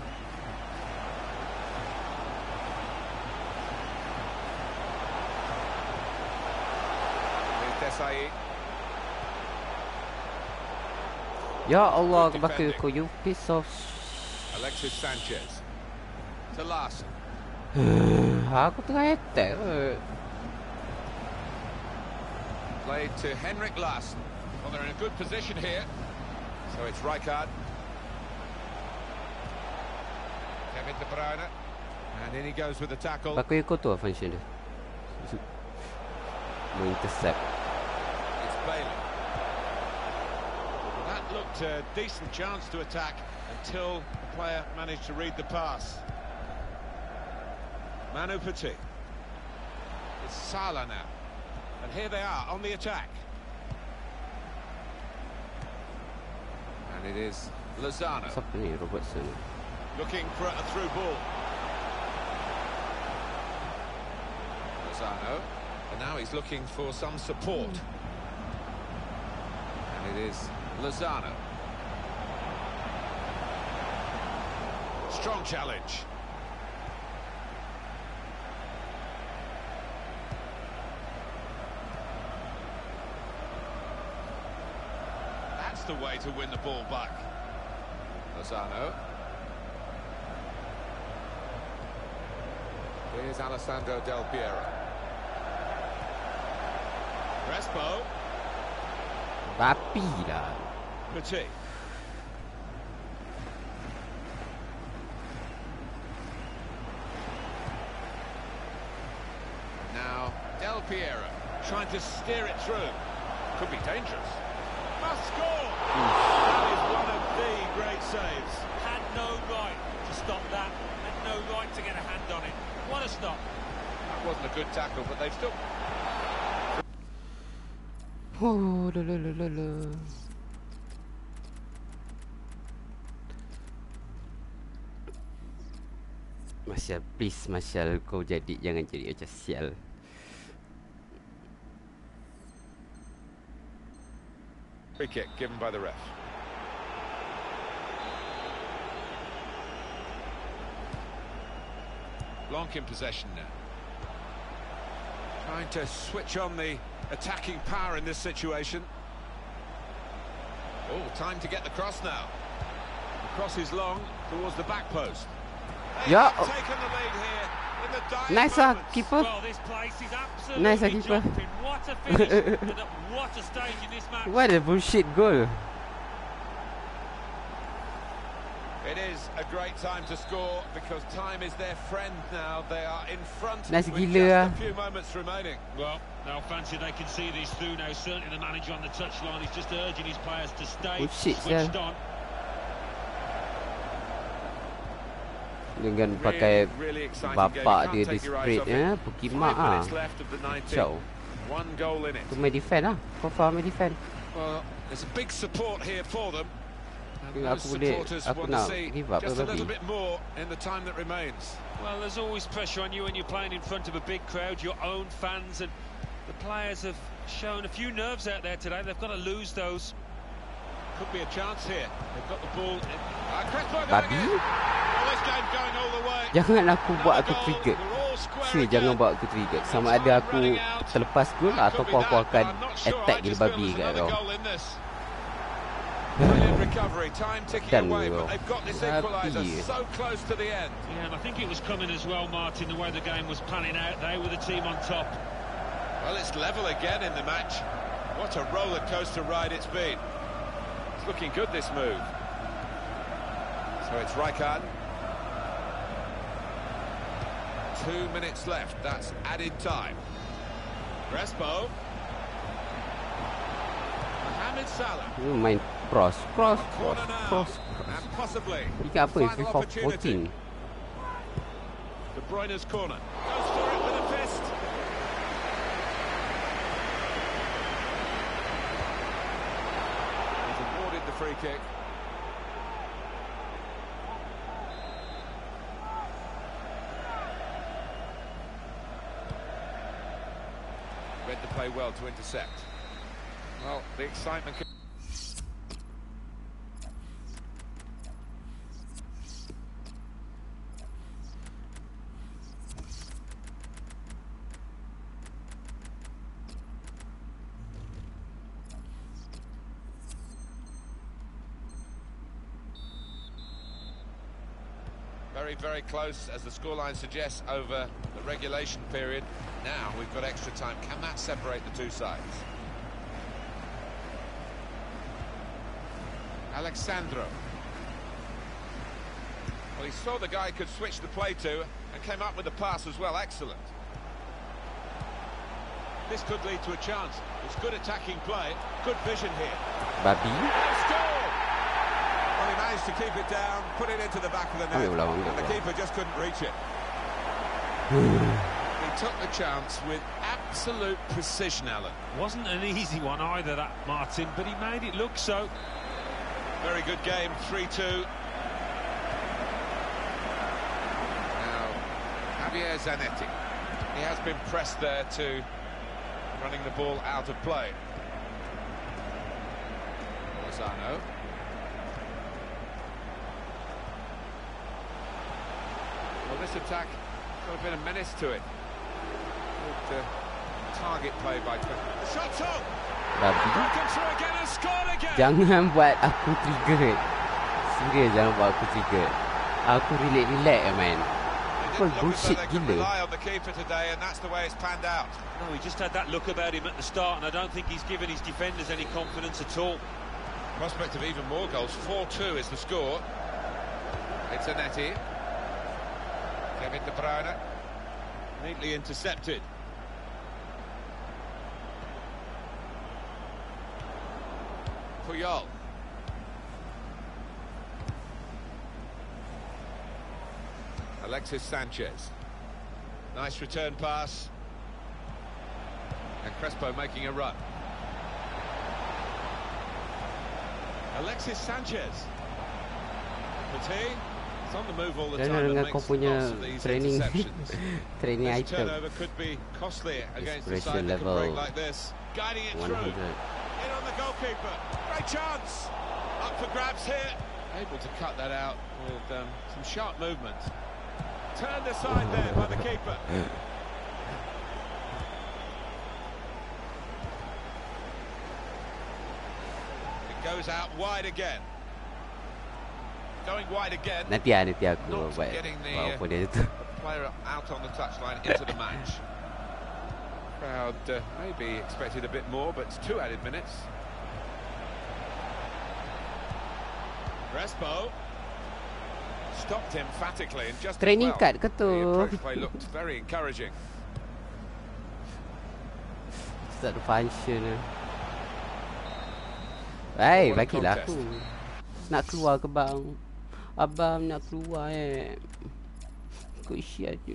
Ya Allah, pakai kau you piece of Alexis Sanchez to Larsson. Aku tengah attack. Played to Henrik Larsson. Well, they're in a good position here. So it's Rijkaard. Kevin De Bruyne. And in he goes with the tackle. Bakul ikut tu function dia. Intercept. It's Bailey. That looked a decent chance to attack until the player managed to read the pass. Manu Petit. It's Salah now. And here they are on the attack. And it is Lozano. Siapa ni Robertson? Looking for a through ball. Lozano. And now he's looking for some support. And it is Lozano. Strong challenge. That's the way to win the ball back. Lozano. Here's Alessandro Del Piero. Crespo. Rapi lah. Petit. Now Del Piero trying to steer it through. Could be dangerous. Must score. That is one of the great saves. Had no right to stop that. Had no right to get a hand on it. What a stop. That wasn't a good tackle, but they've still... Oh, la. Martial, please Martial, kau jangan jadi macam sial. Free kick given by the ref. Blanc in possession now. Trying to switch on the attacking power in this situation. Oh, time to get the cross now. The cross is long towards the back post. They Yeah. have taken the lead here in the dying Nice moments. keeper. Well, this place is absolutely Nice, keeper. jumping. What a finish and at what a stage in this match. What a bullshit goal. It is a great time to score because time is their friend now. They are in front Nice with gila just ah. a few moments remaining. Well, they'll fancy they can see these through now. Certainly the manager on the touchline is just urging his players to stay Oh, shit, switched yeah. on. Dengan pakai Really exciting bapak game. You dia can't di take your eyes spread off ya, it. Pukimak 5 ah. minutes left of the 90. Kacau. One goal in it. Tu main defend lah. Confirm main defend. Well, there's a big support here for them. And Aku those boleh, supporters aku want to nak see give up just a babi. little bit more in the time that remains. Well, there's always pressure on you when you're playing in front of a big crowd, your own fans, and the players have shown a few nerves out there today. They've got to lose those. Could be a chance here. They've got the ball. Crespo going Babi? in. Well, this game going all the way. Jangan aku buat aku Another goal. trigger. We're all square Sure, again. jangan buat aku trigger. Sama ada aku terlepas gol ataupun aku akan attack gila babi kat kau. Brilliant recovery, time ticking Dan away, kau. but they've got this Babi. equaliser so close to the end. Yeah, and I think it was coming as well, Martin, the way the game was panning out. They were the team on top. Well, it's level again in the match. What a roller coaster ride it's been. It's looking good, this move. So it's Rijkaard. 2 minutes left, that's added time. Crespo. Mohamed Salah. Main cross. Corner now. And possibly Ikan apa? final FIFA opportunity. 14. De Bruyne's corner. Goes for it with a fist. He's awarded the free kick. Read the play well to intercept. Well, the excitement... Very, very close, as the scoreline suggests, over the regulation period. Now we've got extra time. Can that separate the two sides? Alexandro. Well, he saw the guy could switch the play to, And came up with the pass as well, excellent. This could lead to a chance. It's good attacking play, good vision here. Babi. Score! Well, he managed to keep it down, put it into the back of the net, and the keeper just couldn't reach it. He took the chance with absolute precision, Alan. Wasn't an easy one either, that, Martin, but he made it look so. Very good game, 3-2. Now, Javier Zanetti. He has been pressed there to running the ball out of play. Lozano. Well, this attack got a bit of menace to it. Good target play by... Shot's on! Broken through again and scored again! Jangan buat aku trigger. Serius, jangan buat aku trigger. Aku relax man. Bullshit gila. Rely on the keeper today, and that's the way it's panned out. No, he just had that look about him at the start, and I don't think he's given his defenders any confidence at all. Prospect of even more goals. 4-2 is the score. It's Zanetti. Kevin De Bruyne. Neatly intercepted. Puyol. Alexis Sanchez. Nice return pass. And Crespo making a run. Alexis Sanchez. Petit. It's on the move all the time and makes lots of these interceptions. Training this item. turnover could be costly against the side that can break like this. Guiding it 100. through. In on the goalkeeper. Great chance. Up for grabs here. Able to cut that out with some sharp movement. Turned aside there by the keeper. It goes out wide again. Going wide again. Nanti aku Not buat getting apa dia the tu. player out on the touchline into the match. Crowd maybe expected a bit more, but it's 2 added minutes. Crespo stopped emphatically and just Training well. card ke tu? The approach play looked very encouraging. Tak ada function. Hey, bagilah aku. Nak keluar ke bang? Abang nak keluar Kesian dia.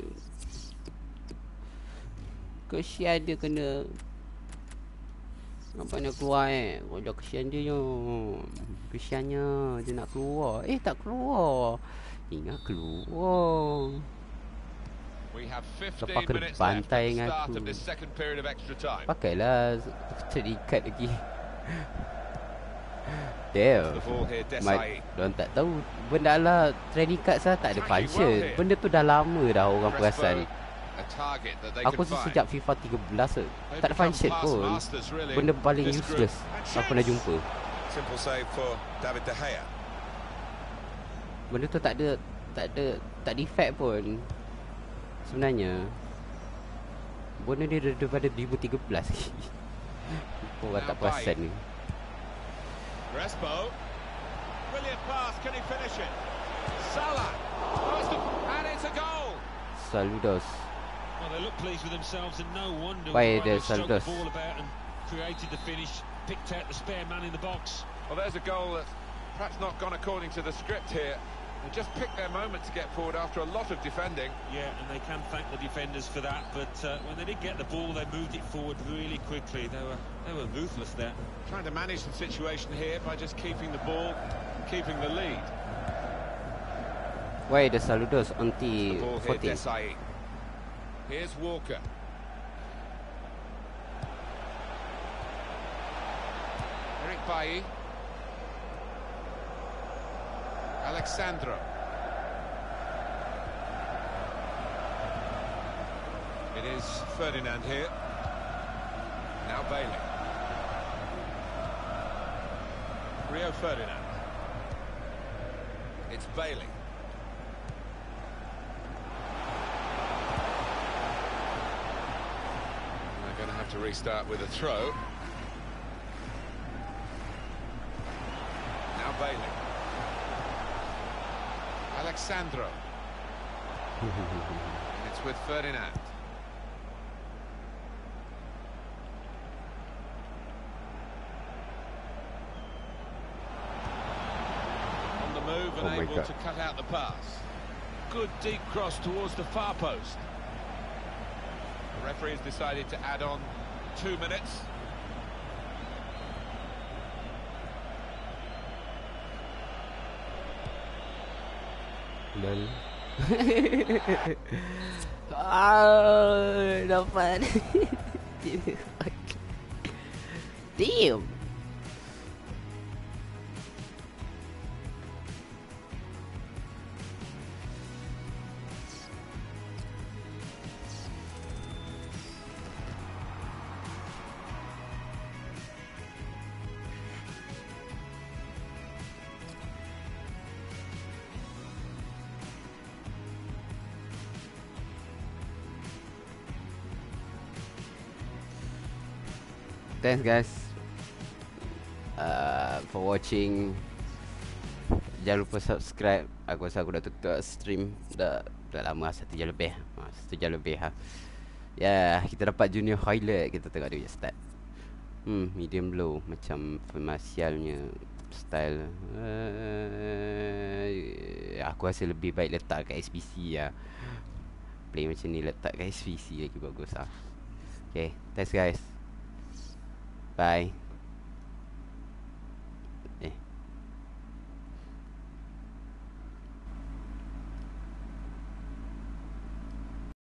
Kesian dia kena. Abang nak keluar Oh, dah kesian dia Kesiannya dia nak keluar. Tak keluar. Ingat keluar. We have 15 Lepas kena minutes left bantai at the dengan start aku. of this second period of extra time. Pakailah terikat lagi. Damn. The ball here, Desai. Diorang tak tahu benda lah training card saya tak ada function. Benda tu dah lama dah orang perasan. Aku rasa sejak FIFA 13 tu tak ada function pun. Benda paling useless aku pernah jumpa. Simple save for David De Gea. Benda tu tak ada effect pun. Sebenarnya benda dia daripada 2013 lagi. Orang tak perasan ni. Crespo. Brilliant pass, can he finish it? Salah. And it's a goal. Saludos. Well, they look pleased with themselves, and no wonder Why they the struck the Saludos? ball about and created the finish, picked out the spare man in the box. Well, there's a goal that's perhaps not gone according to the script here. They just picked their moment to get forward after a lot of defending. Yeah, and they can thank the defenders for that, but when they did get the ball, they moved it forward really quickly. They were ruthless there. Trying to manage the situation here by just keeping the ball, keeping the lead. Why the Saludos anti The ball here, 40? Desai. Here's Walker. Eric Bailly. Alexandro. It is Ferdinand here. Now Bailey. Rio Ferdinand. It's Bailey. They're going to have to restart with a throw. Now Bailey. Alexandro. And it's with Ferdinand. On the move and able to cut out the pass. Good deep cross towards the far post. The referee has decided to add on 2 minutes. Lol. Ah, dapat. Damn. Thanks guys for watching. Jangan lupa subscribe. Aku rasa aku dah tutup stream dah lama, 1 jam lebih. 1 jam lebih ha. Ya, kita dapat junior highlight. Kita tengok dia start. Medium low macam Martialnya style. Aku rasa lebih baik letak kat SPC lah. Play macam ni letak kat SPC lagi bagus lah. Okay, thanks guys. Bye.